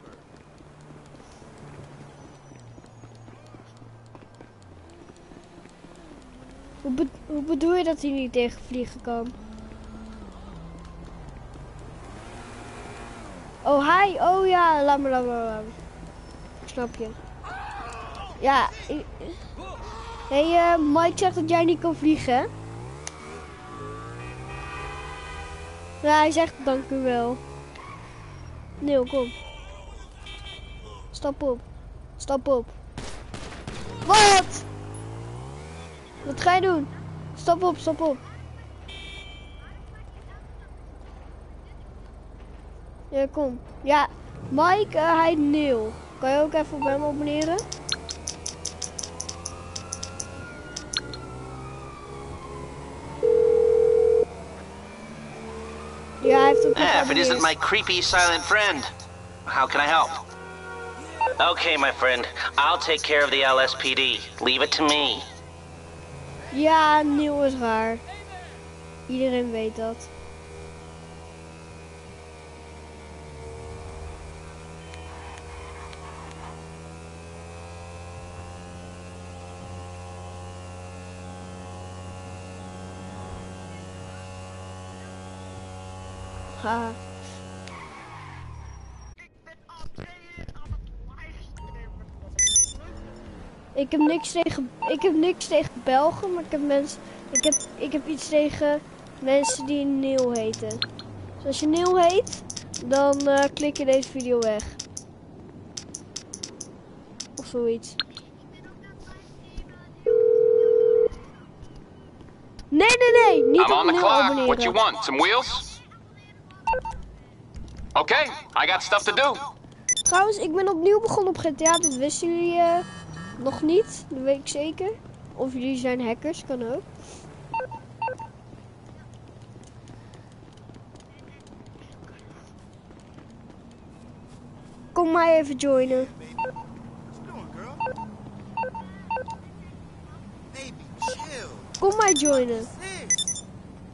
Hoe, be hoe bedoel je dat hij niet tegen vliegen kan? Oh, hij? Oh ja, laat me, laat me, laat me. Ik snap je. Ja, ik... Hé, hey, uh, Mike zegt dat jij niet kan vliegen, hè? Ja, hij zegt dank u wel. Neil, kom. Stap op. Stap op. Wat? Wat ga je doen? Stap op, stap op. Ja, kom. Ja, Mike, uh, hij Neil. Kan je ook even op hem abonneren? Ja, hij heeft ook Ah, if it isn't my creepy silent friend. How can I help? Okay, my friend. I'll take care of the L S P D. Leave it to me. Ja, Neil is raar. Iedereen weet dat. Haha. Ik heb niks tegen, ik heb niks tegen Belgen, maar ik heb mensen, ik heb, ik heb iets tegen mensen die Neil heten. Dus als je Neil heet, dan uh, klik je deze video weg. Of zoiets. Nee, nee, nee, niet I'm op on the Neil clock. abonneren. What you want? Some wheels? Okay, I got stuff to do. Trouwens, ik ben opnieuw begonnen op G T A, dat wisten jullie uh, nog niet, dat weet ik zeker. Of jullie zijn hackers, kan ook. Kom mij even joinen. What you doing, girl? Baby, chill. Kom mij joinen. Sis.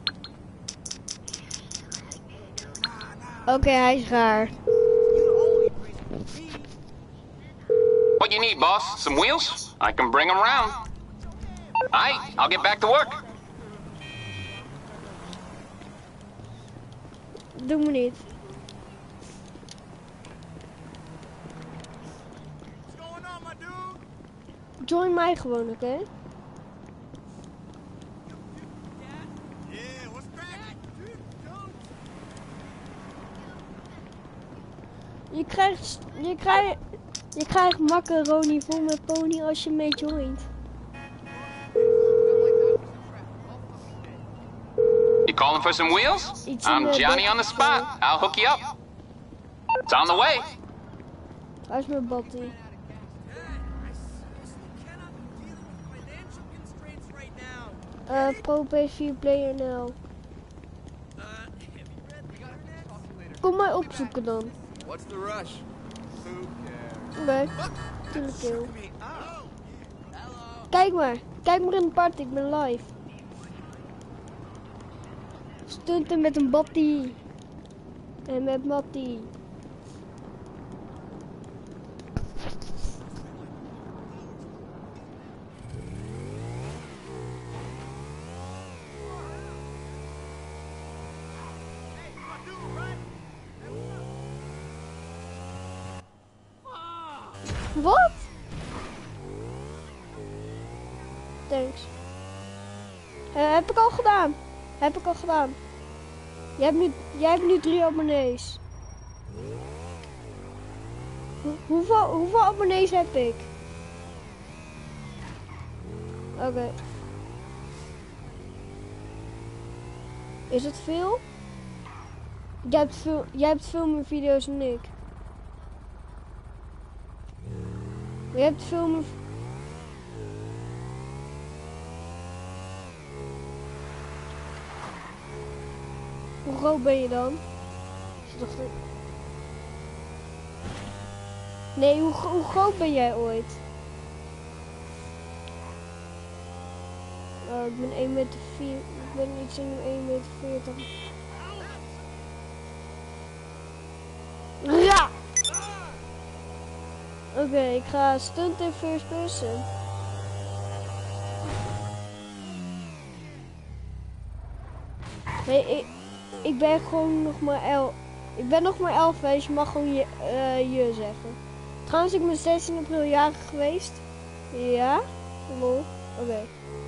Oké, okay, hij is raar. What you need, boss? Some wheels? I can bring them round. Aight, I'll get back to work. Doe me niet. What's going on, my dude? Join mij gewoon, oké? Okay? Yeah, what's cracking? Je krijgt, je krijgt, je krijgt macaroni vol met pony als je mee joint. You calling for some wheels? Iets in I'm de Johnny bek on the of spot. zo. I'll hook you up. It's on the way. Waar is mijn batty? I seriously cannot be dealing with financial constraints right now. Uh, Pro P S vier Player N L. Uh, have you read the internet? Kom mij opzoeken dan. What's the rush? Who cares? Nee, tuurlijk heel. Me up. Hello. Kijk maar, kijk maar in de party, ik ben live. Stunten met een batty. En met Matty. Wat? Thanks. Uh, heb ik al gedaan. Heb ik al gedaan. Jij hebt nu, jij hebt nu drie abonnees. Hoe, hoeveel, hoeveel abonnees heb ik? Oké. Okay. Is het veel? Jij hebt veel, jij hebt veel meer video's dan ik. Je hebt veel meer... Hoe groot ben je dan? Is toch... Nee, hoe, hoe groot ben jij ooit? Oh, ik ben één meter vier. Ik ben iets in één meter veertig. Ja! Oké, okay, ik ga stunt in first person. Nee, ik, ik ben gewoon nog maar elf. Ik ben nog maar elf, dus je mag gewoon je, uh, je zeggen. Trouwens, ik ben zestien april jarig geweest. Ja? Lol. Oké. Okay.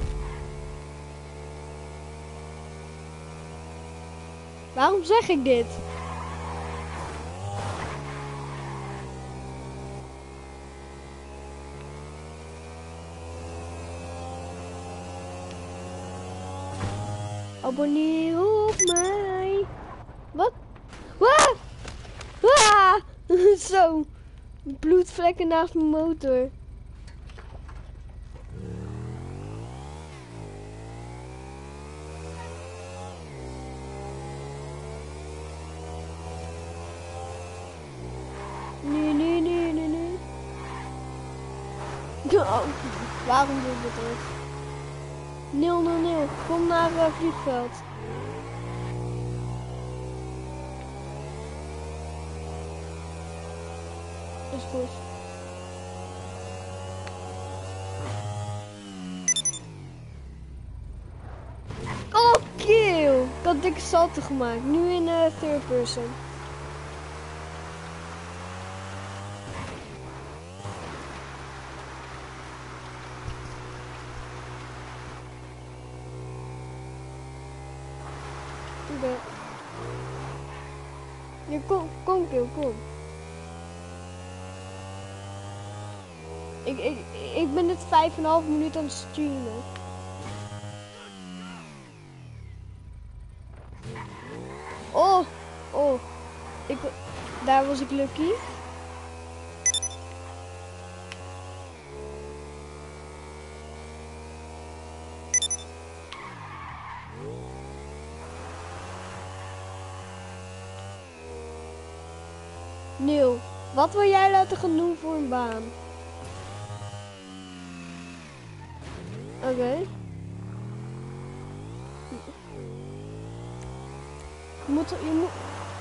Waarom zeg ik dit? Abonneer op mij. Wat? Wah! Wah! Zo. Bloedvlekken naast mijn motor. Nee, nee, nee, nee, nee. Oh, waarom doe ik dit ook? nul nul nul, kom naar het vliegveld. Is goed. Oh, kill! Ik had dikke salto gemaakt. Nu in uh, third person. Oké. Ja, kom, kom, Kill, kom. Ik, ik, ik ben dit vijf en een half minuut aan het streamen. Oh, oh. Ik, daar was ik lucky. Neil, wat wil jij laten gaan doen voor een baan? Oké. Okay. Je moet, je moet...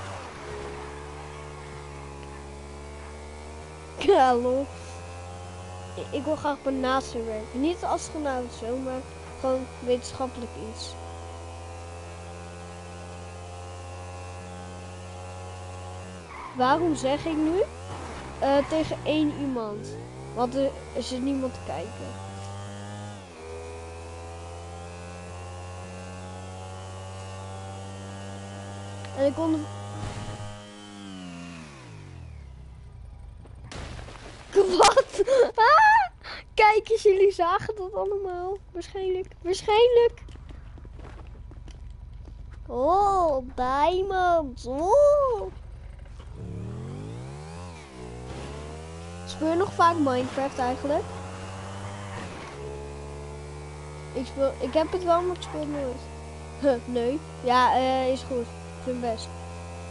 Ja, lol. Ik, ik wil graag bij NASA werken. Niet als astronaut zo, maar gewoon wetenschappelijk iets. Waarom zeg ik nu? Uh, tegen één iemand. Want er, er zit niemand te kijken. En ik kon... Wat? Ah! Kijk eens, jullie zagen dat allemaal. Waarschijnlijk. Waarschijnlijk. Oh, diamonds. Oh. Speel je nog vaak Minecraft eigenlijk? Ik speel... Ik heb het wel, maar ik speel nooit. Huh, nee. Ja, uh, is goed. Ik vind het best.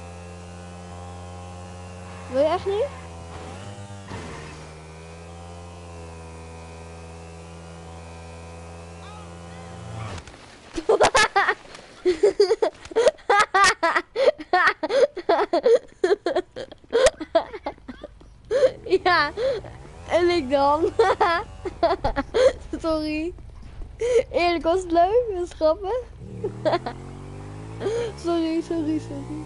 Wil je echt niet? Ja, en ik dan. Sorry. Eerlijk, was het leuk? Was het grappig? Sorry, sorry, sorry.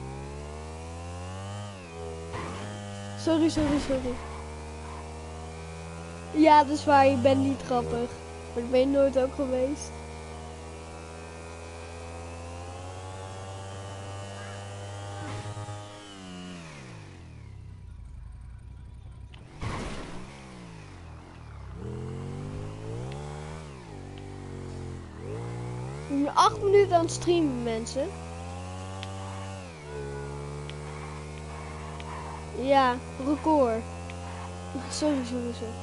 Sorry, sorry, sorry. Ja, dat is waar, je bent niet grappig. Maar dat ben je nooit ook geweest. Ik ben acht minuten aan het streamen, mensen. Ja, record. Sorry, sorry, sorry.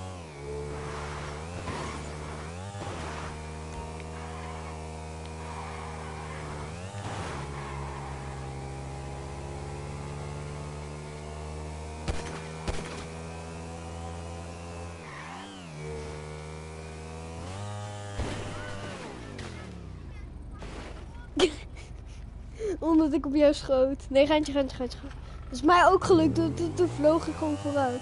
Omdat ik op jou schoot. Nee, geintje, geintje, geintje. Dat is mij ook gelukt. Toen, toen vloog ik gewoon vooruit.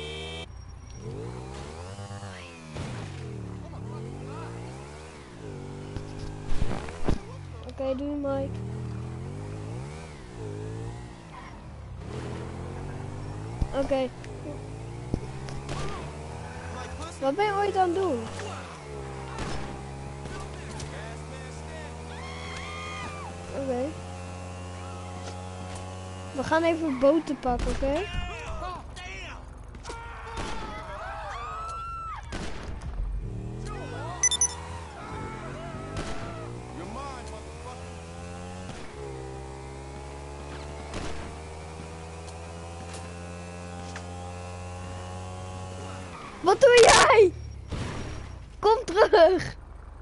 Oké, okay, doe je, Mike. Oké. Okay. Wat ben je ooit aan het doen? Oké. Okay. We gaan even boten pakken, oké? Okay? Wat doe jij? Kom terug!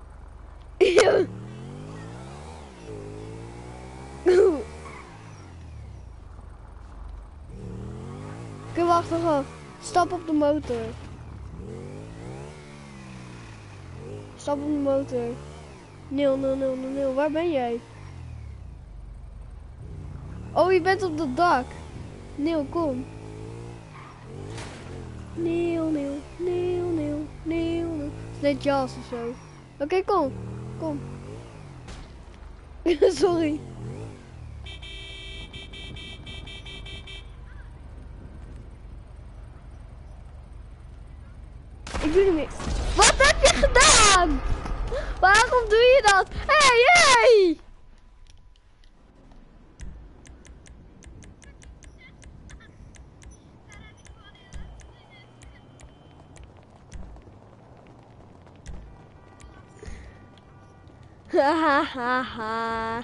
Oké, wacht nog. Stap op de motor. Stap op de motor. Nil, nil, nil, nil, nil. Waar ben jij? Oh, je bent op het dak. Nil, kom. Nil, nil, nil, nil, nil, nil. Het is net jas of zo. Oké, okay, kom. Kom. Sorry. Ik doe niet meer. Wat heb je gedaan? Waarom doe je dat? Hé, hey, hé! Hey! Hahaha.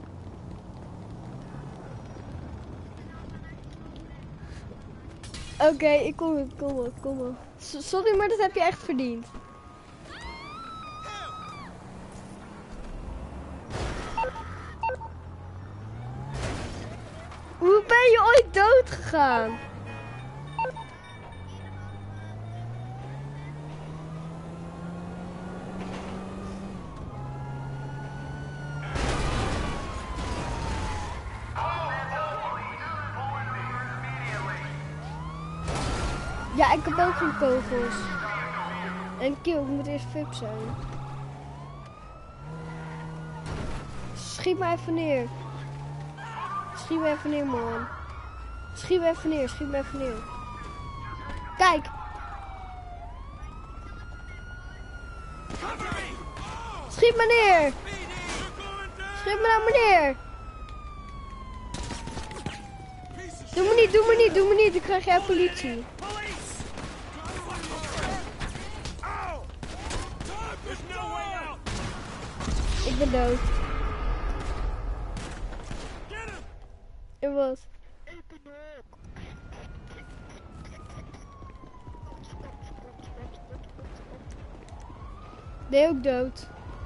Oké, ik kom op, kom op, kom op. S- Sorry, maar dat heb je echt verdiend. Hoe ben je ooit dood gegaan? Ja, ik heb ook geen kogels. En kill, ik moet eerst V I P zijn. Schiet me even neer. Schiet me even neer, man. Schiet me even neer, schiet me even neer. Kijk. Schiet me neer. Schiet me naar meneer. Doe me niet, doe me niet, doe me niet. Ik krijg jij politie. Ik ben dood. En wat? Ben je ook dood?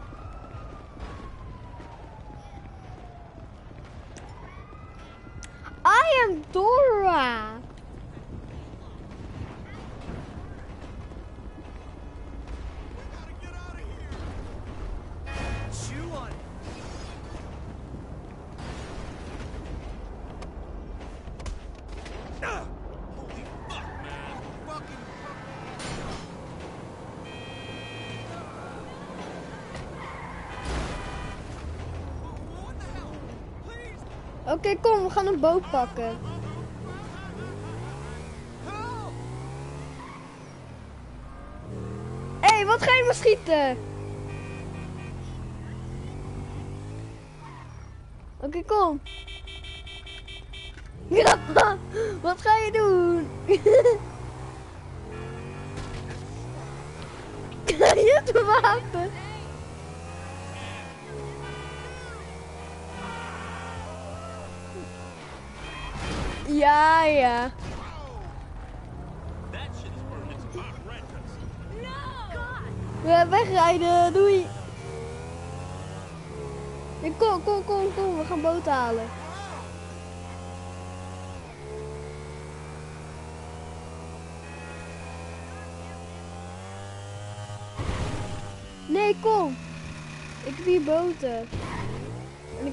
I am Dora. Oké, okay, kom, we gaan een boot pakken. Hé, hey, wat ga je me schieten? Oké, okay, kom. Ja, wat ga je doen? Je hebt een wapen. Ja, ja. We wegrijden, doei. Nee, kom, kom, kom, kom, we gaan boot halen. Nee, kom. Ik heb hier boten. En ik...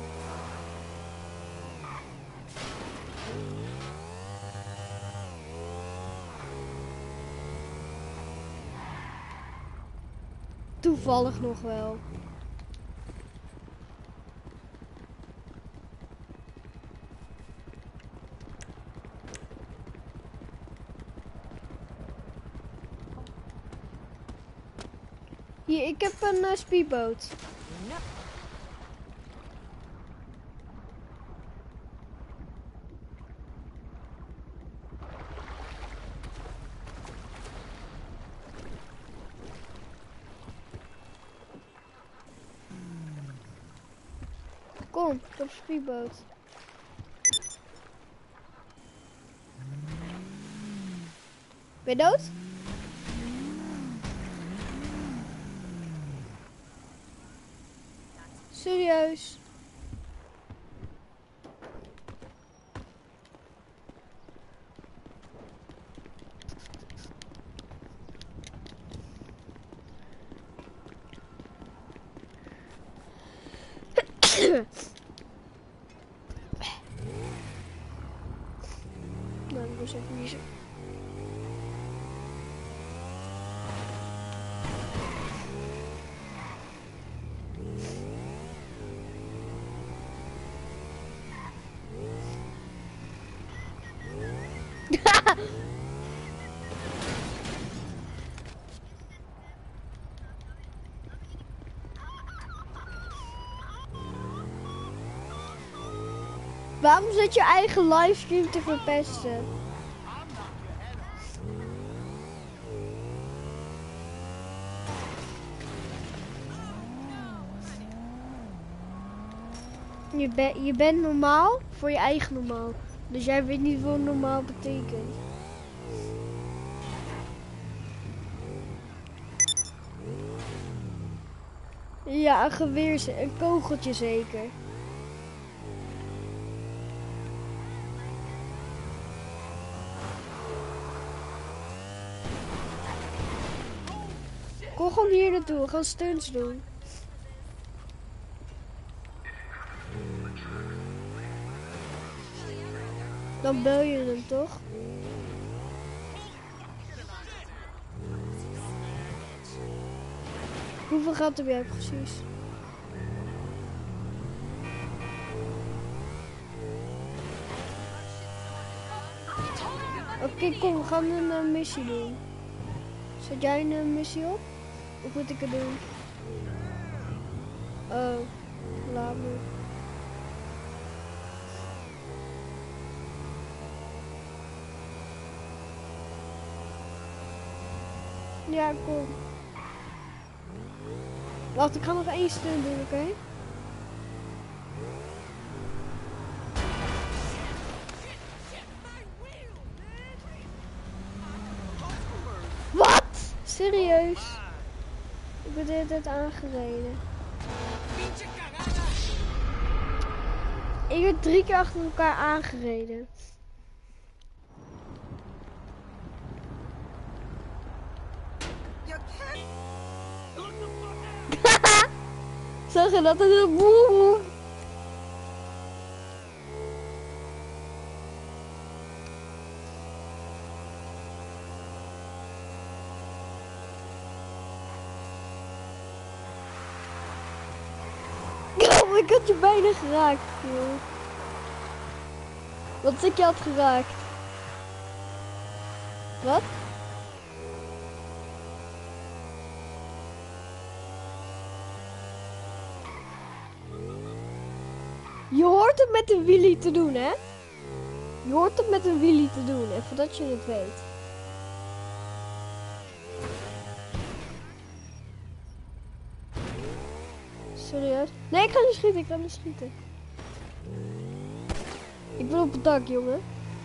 Toevallig nog wel. Hier, ik heb een uh, speedboot. Kom, ik heb een speedboot. Ben je dood? Serieus? Nou, ik moest even niezen. Waarom zit je eigen livestream te verpesten? Je, ben, je bent normaal voor je eigen normaal. Dus jij weet niet wat normaal betekent. Ja, een geweer, een kogeltje zeker. Kom gewoon hier naartoe, we gaan stunts doen. Dan bel je hem toch? Hoeveel geld heb jij precies? Oké, okay, kom, we gaan een uh, missie doen. Zet jij een uh, missie op? Of moet ik het doen? Oh, laat me. Ja, kom. Wacht, ik ga nog één stunt doen, oké? Okay? Wat? Serieus? Ik ben de hele tijd aangereden. Ik werd drie keer achter elkaar aangereden. Zag je dat? Het is een boem. Oh, ik had je bijna geraakt, joh. Wat ik je had geraakt. Wat? Je hoort het met een wheelie te doen, hè? Je hoort het met een wheelie te doen, even dat je het weet. Serieus? Nee, ik ga niet schieten, ik ga niet schieten. Ik ben op het dak, jongen.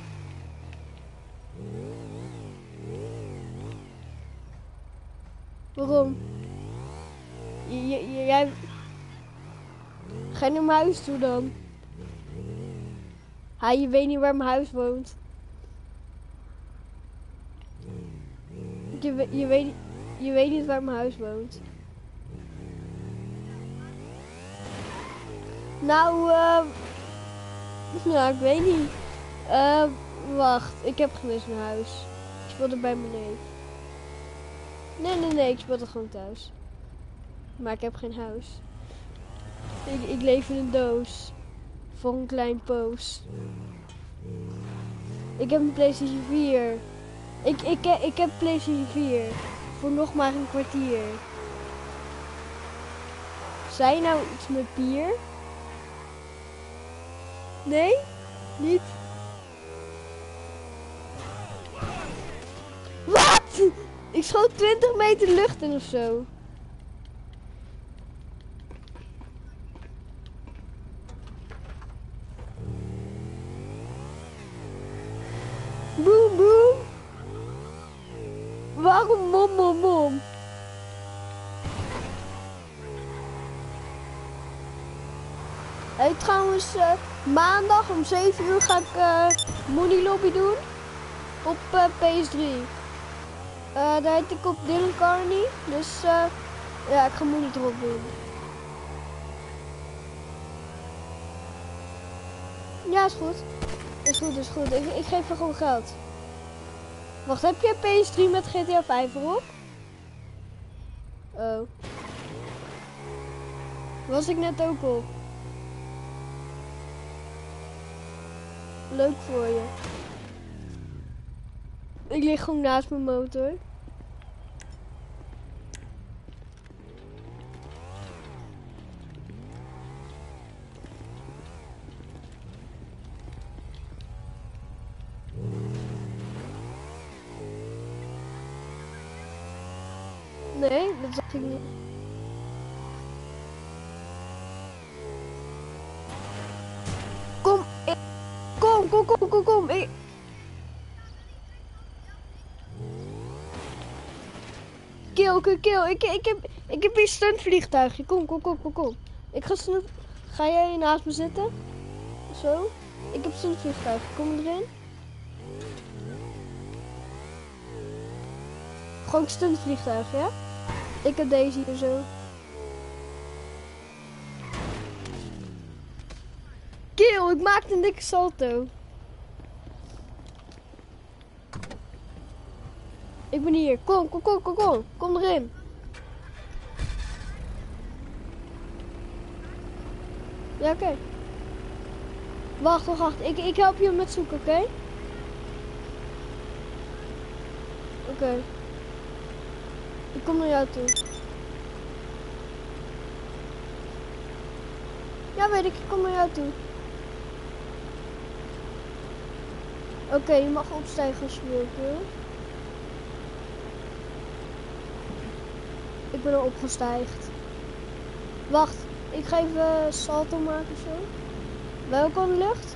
Waarom? J j jij... Ga je naar mijn huis toe dan? Ha, je weet niet waar mijn huis woont. Je, we, je, weet, je weet niet waar mijn huis woont. Nou, uh, nou, ik weet niet. Uh, wacht, ik heb geen eens een huis. Ik speelde bij mijn neef. Nee, nee, nee, ik speelde gewoon thuis. Maar ik heb geen huis. Ik, ik leef in een doos. Voor een klein poos. Ik heb een PlayStation vier. Ik, ik, ik heb PlayStation vier. Voor nog maar een kwartier. Zei je nou iets met bier? Nee? Niet? Wat? Ik schoot twintig meter lucht in of zo. Boom, boom. Waarom mom, mom, mom? Hey, trouwens, uh, maandag om zeven uur ga ik uh, Money Lobby doen. Op uh, P S drie. Uh, daar heet ik op Dylan Carney. Dus uh, ja, ik ga Money erop doen. Ja, is goed. Is goed, is goed. Ik, ik geef je gewoon geld. Wacht, heb je P S drie met G T A vijf erop? Oh. Was ik net ook op. Leuk voor je. Ik lig gewoon naast mijn motor. Nee, dat zag ik niet. Kom, kom, kom, kom, kom. Ik... Kill, kill, kill. Ik, ik, heb, ik heb hier een stuntvliegtuigje. Kom, kom, kom, kom, kom. Ik ga stunt... Ga jij naast me zitten? Zo. Ik heb een stuntvliegtuigje. Kom erin. Gewoon een stuntvliegtuig, ja? Ik heb deze hier zo. Kill, ik maakte een dikke salto. Ik ben hier. Kom, kom, kom, kom, kom. Kom erin. Ja, oké. Okay. Wacht, wacht, wacht. Ik, ik help je met zoeken, oké? Okay? Oké. Okay. Ik kom naar jou toe. Ja, weet ik. Ik kom naar jou toe. Oké, okay, je mag opstijgen als je wilt, hoor. Ik ben al opgestijgd. Wacht, ik ga even salto maken zo. Welke in de lucht?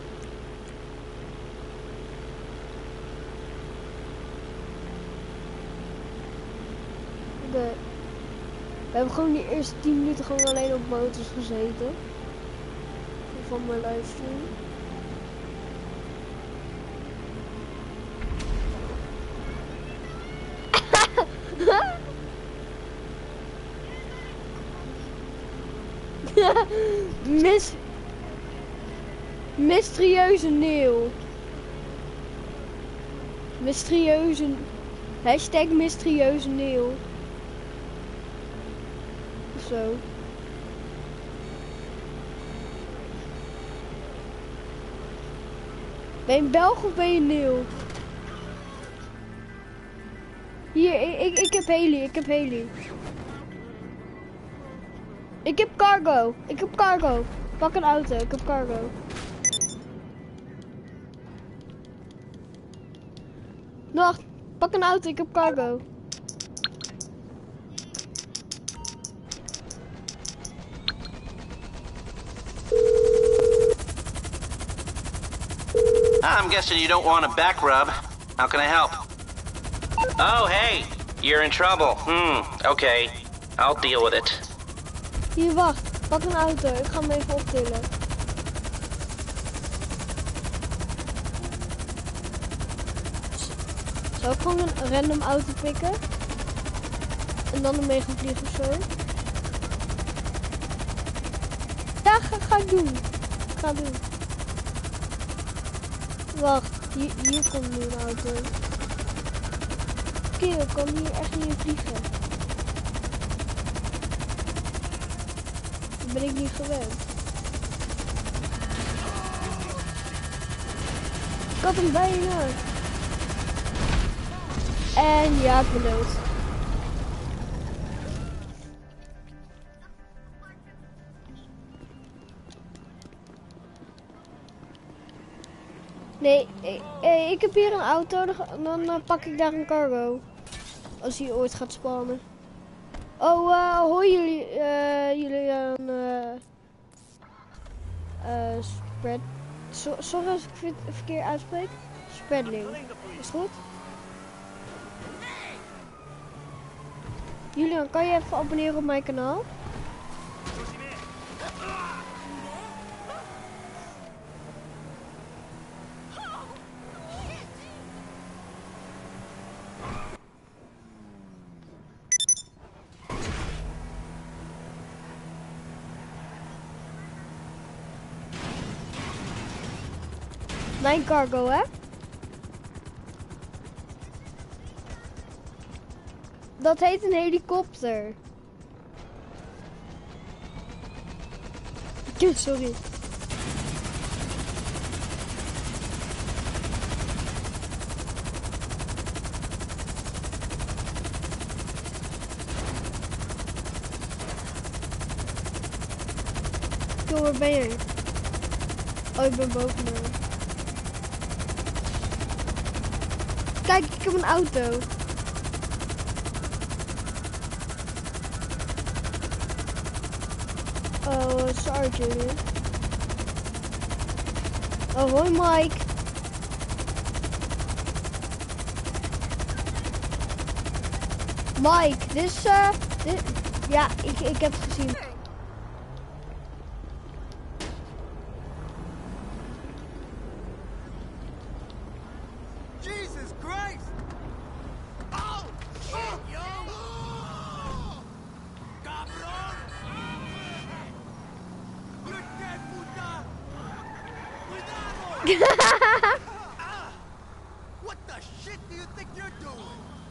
Oké. Okay. We hebben gewoon die eerste tien minuten gewoon alleen op motors gezeten. Van mijn livestream. Mis... Mysterieuze neeuw. Mysterieuze... Hashtag mysterieuze neeuw. Zo. Ben je een Belg of ben je een neeuw? Hier, ik, ik, ik heb heli, ik heb heli. Ik heb cargo. Ik heb cargo. Pak een auto. Ik heb cargo. Wacht. Pak een auto. Ik heb cargo. I'm guessing you don't want a back rub. How can I help? Oh, hey. You're in trouble. Hmm. Okay. I'll deal with it. Hier, wacht. Pak een auto. Ik ga hem even optillen. Zou ik gewoon een random auto pikken? En dan ermee gaan vliegen of zo? Ja, ga, ga ik doen. Ga doen. Wacht. Hier, hier komt nu een auto. Kill, ik kan hier echt niet in vliegen. Ben ik niet gewend. Ik had hem bijna. En ja, ik ben dood. Nee, ik, ik heb hier een auto, dan uh, pak ik daar een cargo. Als hij ooit gaat spannen. Oh, uh, hoi jullie, uh, jullie aan, uh, uh, spread, so, sorry als ik het verkeerd uitspreek, spreadling, is het goed? Julian, kan je even abonneren op mijn kanaal? Mijn cargo, hè? Dat heet een helikopter. Sorry. Yo, waar ben je? Oh, ik ben boven me. Kijk, ik heb een auto. Oh, sorry Julian. Oh, hoi Mike. Mike, dit is, eh, dit, ja, ik, ik heb het gezien. Jesus Christ! Oh, shit, yo! Cabrón! You're dead, puta! Cuidado! Ah, what the shit do you think you're doing?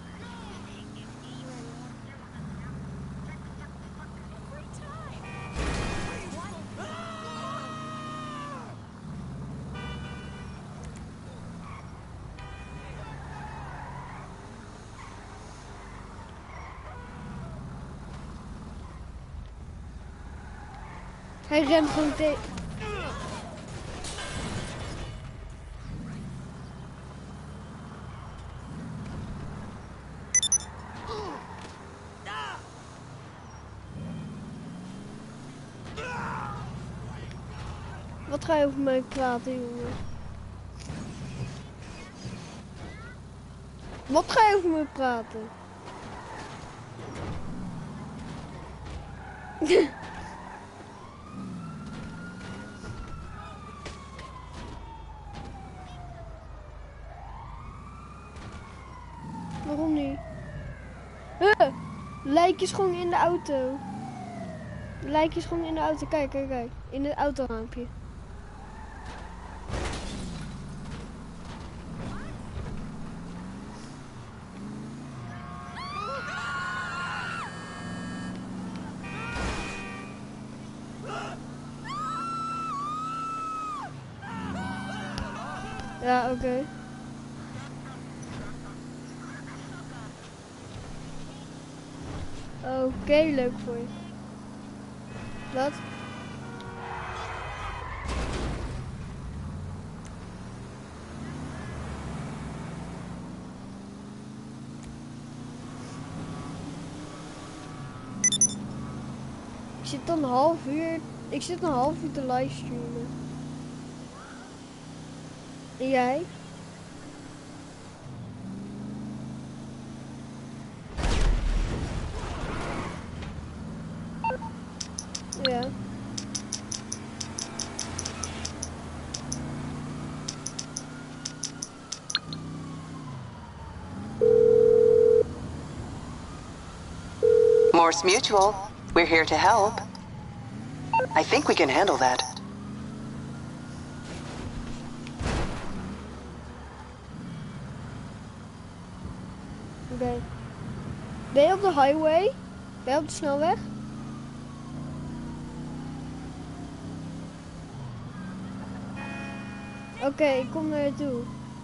Hij rent gewoon tegen. Wat ga je over mij praten, jongen? Wat ga je over mij praten? Waarom niet? Huh, lijkjes gewoon in de auto. Lijkjes gewoon in de auto. Kijk, kijk, kijk. In het autoraampje. Ja, oké. Okay. Oké, okay, leuk voor je. Wat? Ik zit een half uur. Ik zit een half uur te livestreamen. En jij? Ja. Morse Mutual, we're here to help. I think we can handle that. Oké. Okay. Ben je op de highway? Ben je op de snelweg? Oké, okay, ik kom naar je toe.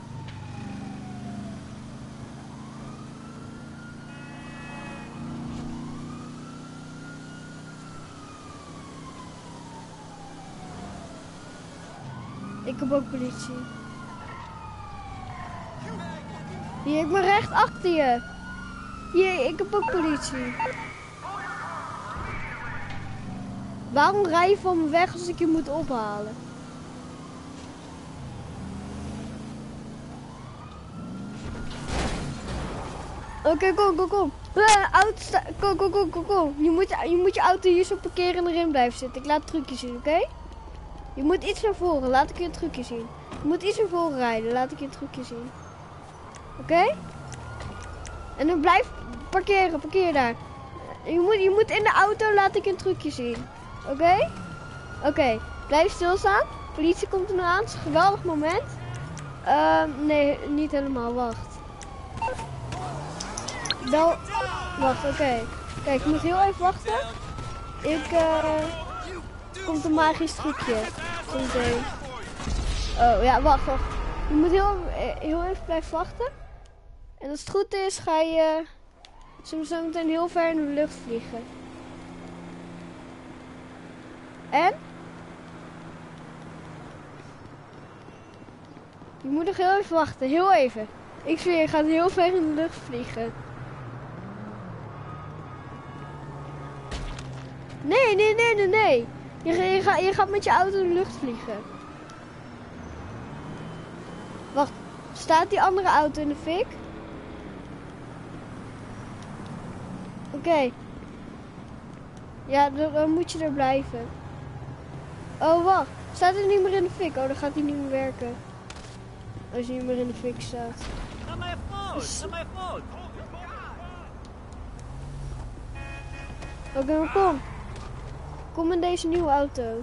Ik heb ook politie. Hier, ik ben recht achter je. Hier, ik heb ook politie. Waarom rij je van me weg als ik je moet ophalen? Oké, okay, kom, kom, kom. Uh, auto sta kom, kom, kom, kom, kom. Je moet, je moet je auto hier zo parkeren en erin blijven zitten. Ik laat het trucje zien, oké? Okay? Je moet iets naar voren, laat ik je het trucje zien. Je moet iets naar voren rijden, laat ik je het trucje zien. Oké? Okay? En dan blijf parkeren, parkeer daar. Je moet, je moet in de auto, laat ik je een trucje zien. Oké? Okay? Oké, okay. Blijf stilstaan. Politie komt er nu aan, het is een geweldig moment. Uh, nee, niet helemaal, wacht. Wel, wacht, oké. Okay. Kijk, je moet heel even wachten. Ik, uh... komt een magisch trucje. Zometeen. Oh, ja, wacht, wacht. Je moet heel, heel even blijven wachten. En als het goed is, ga je zo meteen heel ver in de lucht vliegen. En? Je moet nog heel even wachten, heel even. Ik zweer, je gaat heel ver in de lucht vliegen. Nee, nee, nee, nee, nee. Je, je, ga, je gaat met je auto in de lucht vliegen. Wacht, staat die andere auto in de fik? Oké. Okay. Ja, dan, dan moet je er blijven. Oh, wacht. Staat het niet meer in de fik? Oh, dan gaat hij niet meer werken. Als hij niet meer in de fik staat. Not my fault. Not my fault. Oké, okay, maar kom. Kom in deze nieuwe auto.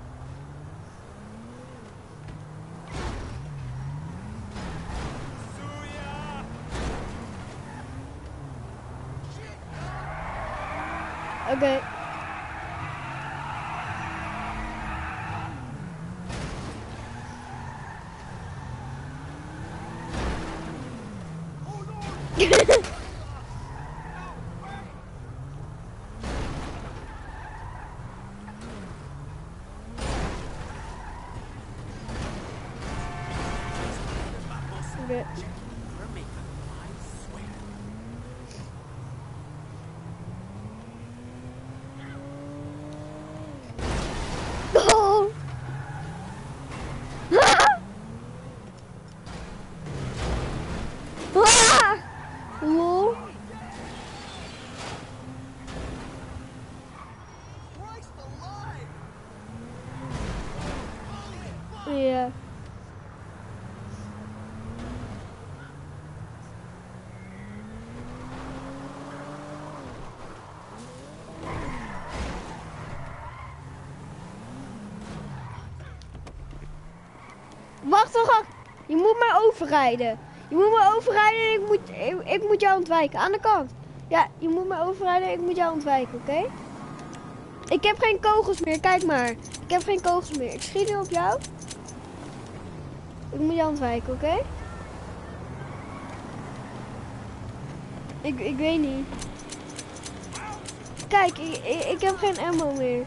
Oké. Okay. Okay. Oh. Ah. Lol. Ja. Wacht, wacht, wacht. Je moet mij overrijden. Je moet me overrijden en ik moet, ik, ik moet jou ontwijken. Aan de kant. Ja, je moet me overrijden en ik moet jou ontwijken, oké? Okay? Ik heb geen kogels meer, kijk maar. Ik heb geen kogels meer. Ik schiet nu op jou. Ik moet jou ontwijken, oké? Okay? Ik, ik weet niet. Kijk, ik, ik, ik heb geen ammo meer.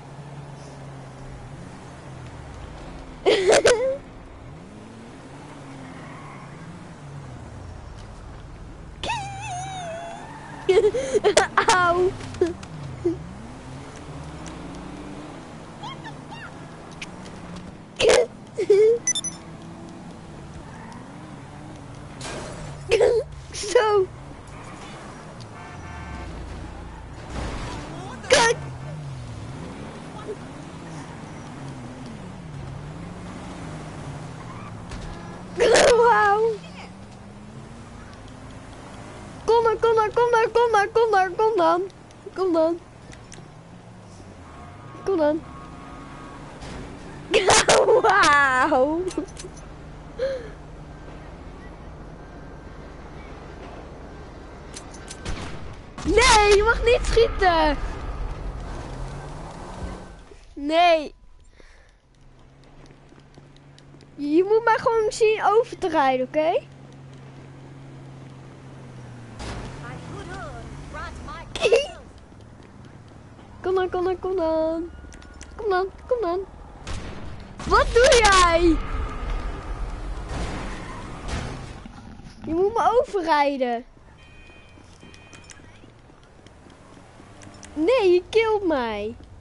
Auw. Zo. Kijk. Wauw. Kom dan, kom dan, kom dan, kom dan, kom dan, kom dan. Kom dan. Kom dan. Wauw. Nee, je mag niet schieten. Nee. Je moet mij gewoon zien over te rijden, oké? Okay? Kom dan, kom dan, kom dan. Kom dan, kom dan. Wat doe jij? Je moet me overrijden. Nee, je killt mij.